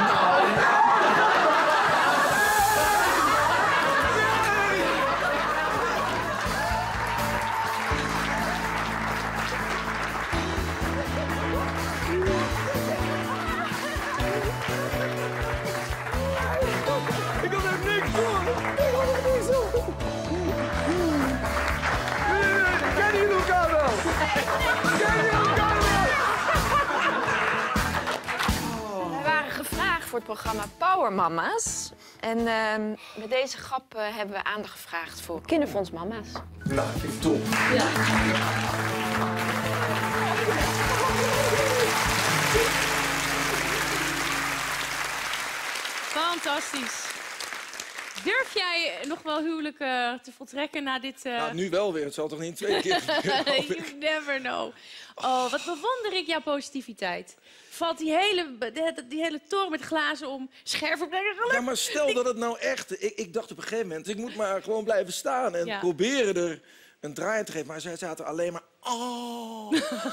Ik kan er niks doen! Kennen jullie elkaar wel?
We waren gevraagd voor het programma Power Mama's. En met deze grap hebben we aandacht gevraagd voor Kinderfonds Mama's.
Nou, vind ik top.
Ja.
Fantastisch. Durf jij nog wel huwelijken te voltrekken na dit...
Nou, nu wel weer. Het zal toch niet twee keer gebeuren?
You never know. Oh, wat bewonder ik jouw positiviteit. Valt die hele toren met glazen om, scherf op de...
Ja, maar stel dat het nou echt... Ik dacht op een gegeven moment, ik moet maar gewoon blijven staan en proberen er een draai te geven. Maar zij zaten alleen maar... Oh,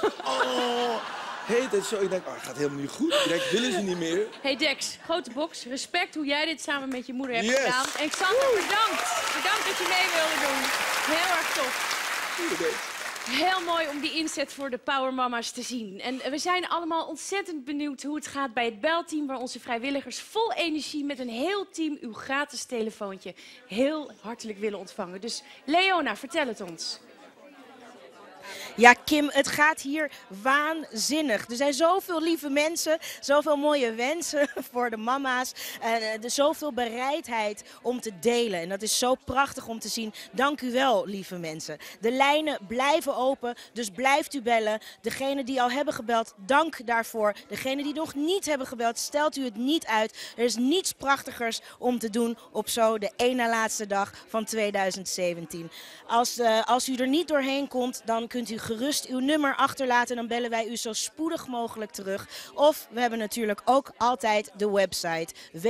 heet het zo. Ik denk, het gaat helemaal niet goed. Ik denk, willen ze niet meer?
Hey Dex, grote box. Respect hoe jij dit samen met je moeder hebt
Yes.
gedaan. En Xander, bedankt. Bedankt dat je mee wilde doen. Heel erg tof. Heel mooi om die inzet voor de Power Mama's te zien. En we zijn allemaal ontzettend benieuwd hoe het gaat bij het belteam, waar onze vrijwilligers vol energie met een heel team uw gratis telefoontje heel hartelijk willen ontvangen. Dus Leona, vertel het ons.
Ja, Kim, het gaat hier waanzinnig. Er zijn zoveel lieve mensen, zoveel mooie wensen voor de mama's. En zoveel bereidheid om te delen. En dat is zo prachtig om te zien. Dank u wel, lieve mensen. De lijnen blijven open, dus blijft u bellen. Degenen die al hebben gebeld, dank daarvoor. Degenen die nog niet hebben gebeld, stelt u het niet uit. Er is niets prachtigers om te doen op zo de één na laatste dag van 2017. Als u er niet doorheen komt, dan kunt u gerust uw nummer achterlaten. Dan bellen wij u zo spoedig mogelijk terug. Of we hebben natuurlijk ook altijd de website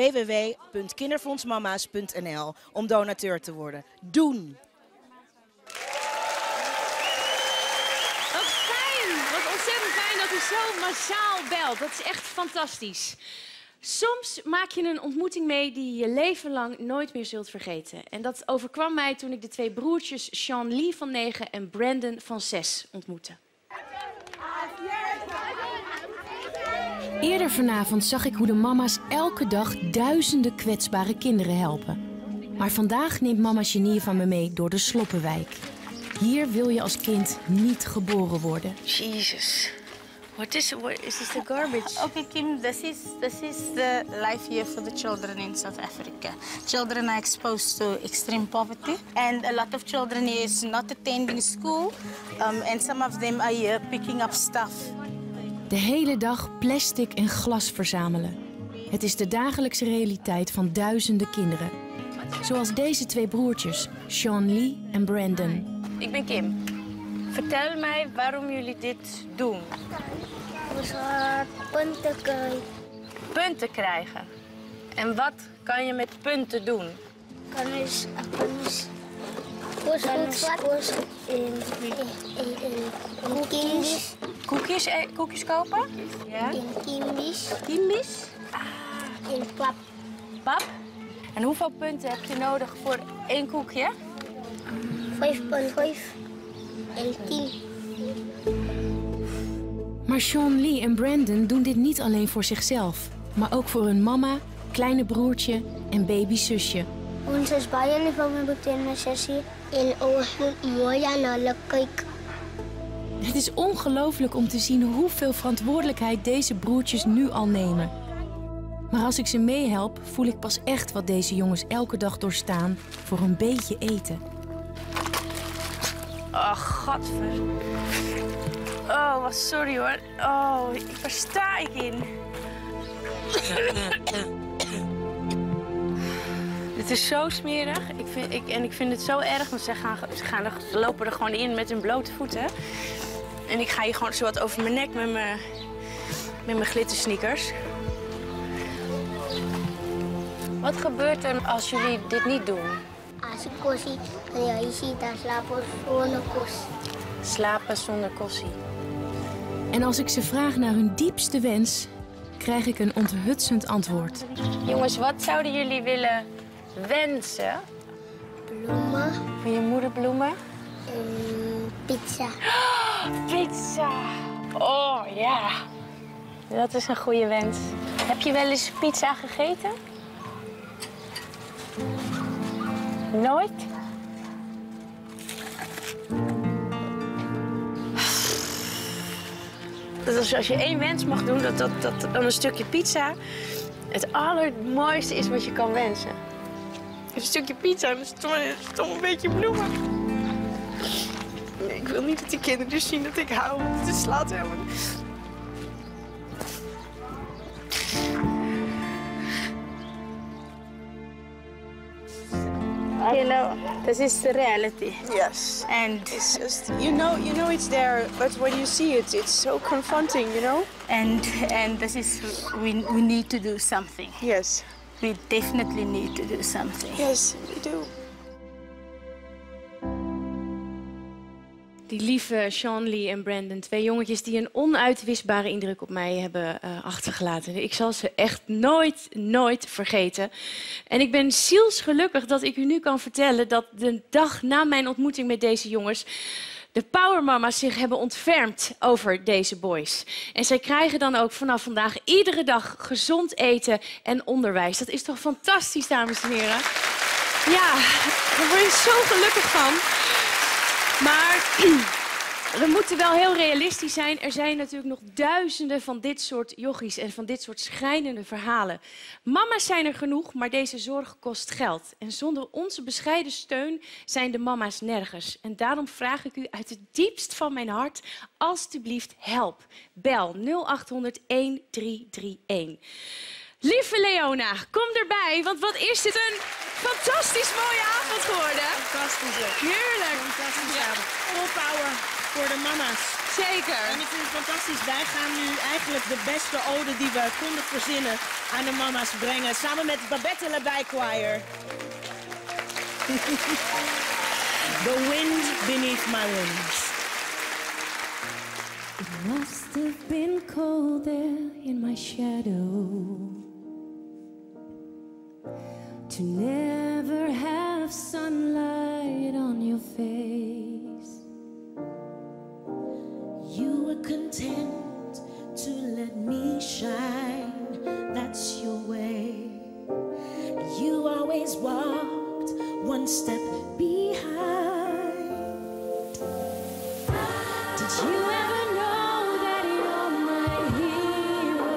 www.kinderfondsmama's.nl om donateur te worden. Doen!
Wat fijn! Wat ontzettend fijn dat u zo massaal belt. Dat is echt fantastisch. Soms maak je een ontmoeting mee die je leven lang nooit meer zult vergeten. En dat overkwam mij toen ik de twee broertjes Sean Lee van 9 en Brandon van 6 ontmoette.
Eerder vanavond zag ik hoe de mama's elke dag duizenden kwetsbare kinderen helpen. Maar vandaag neemt mama Genie van me mee door de Sloppenwijk. Hier wil je als kind niet geboren worden.
Jesus. What is this the garbage?
Okay, Kim, this is the life here for the children in South Africa. Children are exposed to extreme poverty, and a lot of children here is not attending school, and some of them are here picking up stuff.
De hele dag plastic en glas verzamelen. Het is de dagelijkse realiteit van duizenden kinderen. Zoals deze twee broertjes, Sean Lee en Brandon.
Ik ben Kim. Vertel mij waarom jullie dit doen.
We gaan punten krijgen.
Punten krijgen. En wat kan je met punten doen?
Kan eens
Koekjes kopen? Ja.
In kimbies.
Kimbies?
In pap.
Pap? En hoeveel punten heb je nodig voor 1 koekje?
5,5 en 10.
Maar Sean Lee en Brandon doen dit niet alleen voor zichzelf, maar ook voor hun mama, kleine broertje en babyzusje.
Ons is baie lief om my broer en my sussie en ons moet mooi aan hulle kyk.
Het is ongelooflijk om te zien hoeveel verantwoordelijkheid deze broertjes nu al nemen. Maar als ik ze meehelp, voel ik pas echt wat deze jongens elke dag doorstaan voor een beetje eten.
Oh, gadver. Oh, wat sorry hoor. Oh, waar sta ik in? Het is zo smerig. Ik vind het zo erg, want ze lopen er gewoon in met hun blote voeten. En ik ga hier gewoon zo wat over mijn nek met mijn glittersneakers. Wat gebeurt er als jullie dit niet doen?
Als ik kossie, ja, je ziet daar slapen zonder kossie.
Slapen zonder kossie.
En als ik ze vraag naar hun diepste wens, krijg ik een onthutsend antwoord.
Jongens, wat zouden jullie willen wensen?
Bloemen.
Van je moeder bloemen?
Pizza.
Pizza. Oh ja. Dat is een goede wens. Heb je wel eens pizza gegeten? Nooit? Dus als je één wens mag doen, dat dan een stukje pizza het allermooiste is wat je kan wensen. Een stukje pizza en toch een beetje bloemen. Nee, ik wil niet dat die kinderen dus zien dat ik hou, want het slaat helemaal niet. You know, this is the reality.
Yes.
And
it's just, you know it's there, but when you see it, it's so confronting, you know?
And this is, we need to do something.
Yes.
We definitely need to do something.
Yes, we do.
Die lieve Sean Lee en Brandon, 2 jongetjes die een onuitwisbare indruk op mij hebben achtergelaten. Ik zal ze echt nooit vergeten. En ik ben zielsgelukkig dat ik u nu kan vertellen dat de dag na mijn ontmoeting met deze jongens de powermama's zich hebben ontfermd over deze boys. En zij krijgen dan ook vanaf vandaag iedere dag gezond eten en onderwijs. Dat is toch fantastisch, dames en heren? Ja, daar word je zo gelukkig van. Maar we moeten wel heel realistisch zijn. Er zijn natuurlijk nog duizenden van dit soort jochies en van dit soort schrijnende verhalen. Mama's zijn er genoeg, maar deze zorg kost geld. En zonder onze bescheiden steun zijn de mama's nergens. En daarom vraag ik u uit het diepst van mijn hart, alstublieft help. Bel 0800 1331. Lieve Leona, kom erbij, want wat is dit een fantastisch mooie avond geworden.
Fantastisch.
Heerlijk.
Fantastisch avond. Full power voor de mama's.
Zeker.
En ik vind het fantastisch. Wij gaan nu eigenlijk de beste ode die we konden verzinnen aan de mama's brengen. Samen met Babette Labai Choir. The wind beneath my wings.
It must have been cold there in my shadow, to never have sunlight on your face.
You were content to let me shine, that's your way. You always walked one step behind. Did you ever know that you're my hero?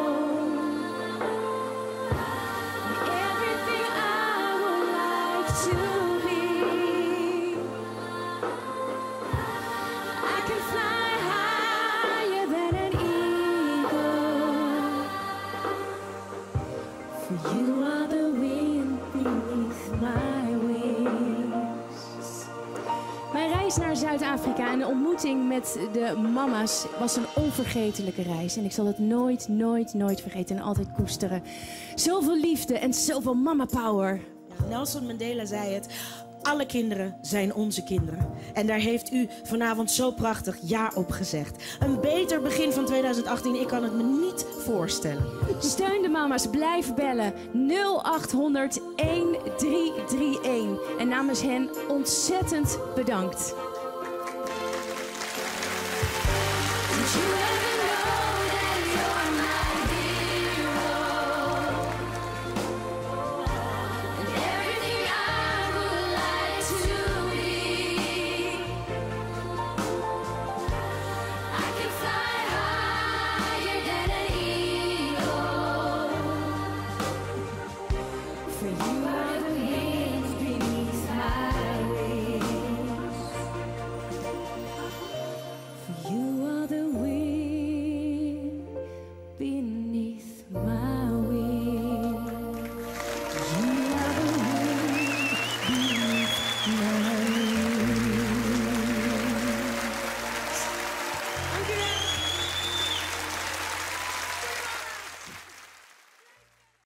Everything I would like to be. I can fly higher than an eagle. For you are the wind beneath my wings.
Mijn reis naar Zuid-Afrika en de ontmoeting met de mama's was een onvergetelijke reis. En ik zal het nooit vergeten en altijd koesteren. Zoveel liefde en zoveel mama power.
Nelson Mandela zei het. Alle kinderen zijn onze kinderen. En daar heeft u vanavond zo prachtig ja op gezegd. Een beter begin van 2018, ik kan het me niet voorstellen.
Steun de mama's, blijf bellen. 0800 1331. En namens hen ontzettend bedankt.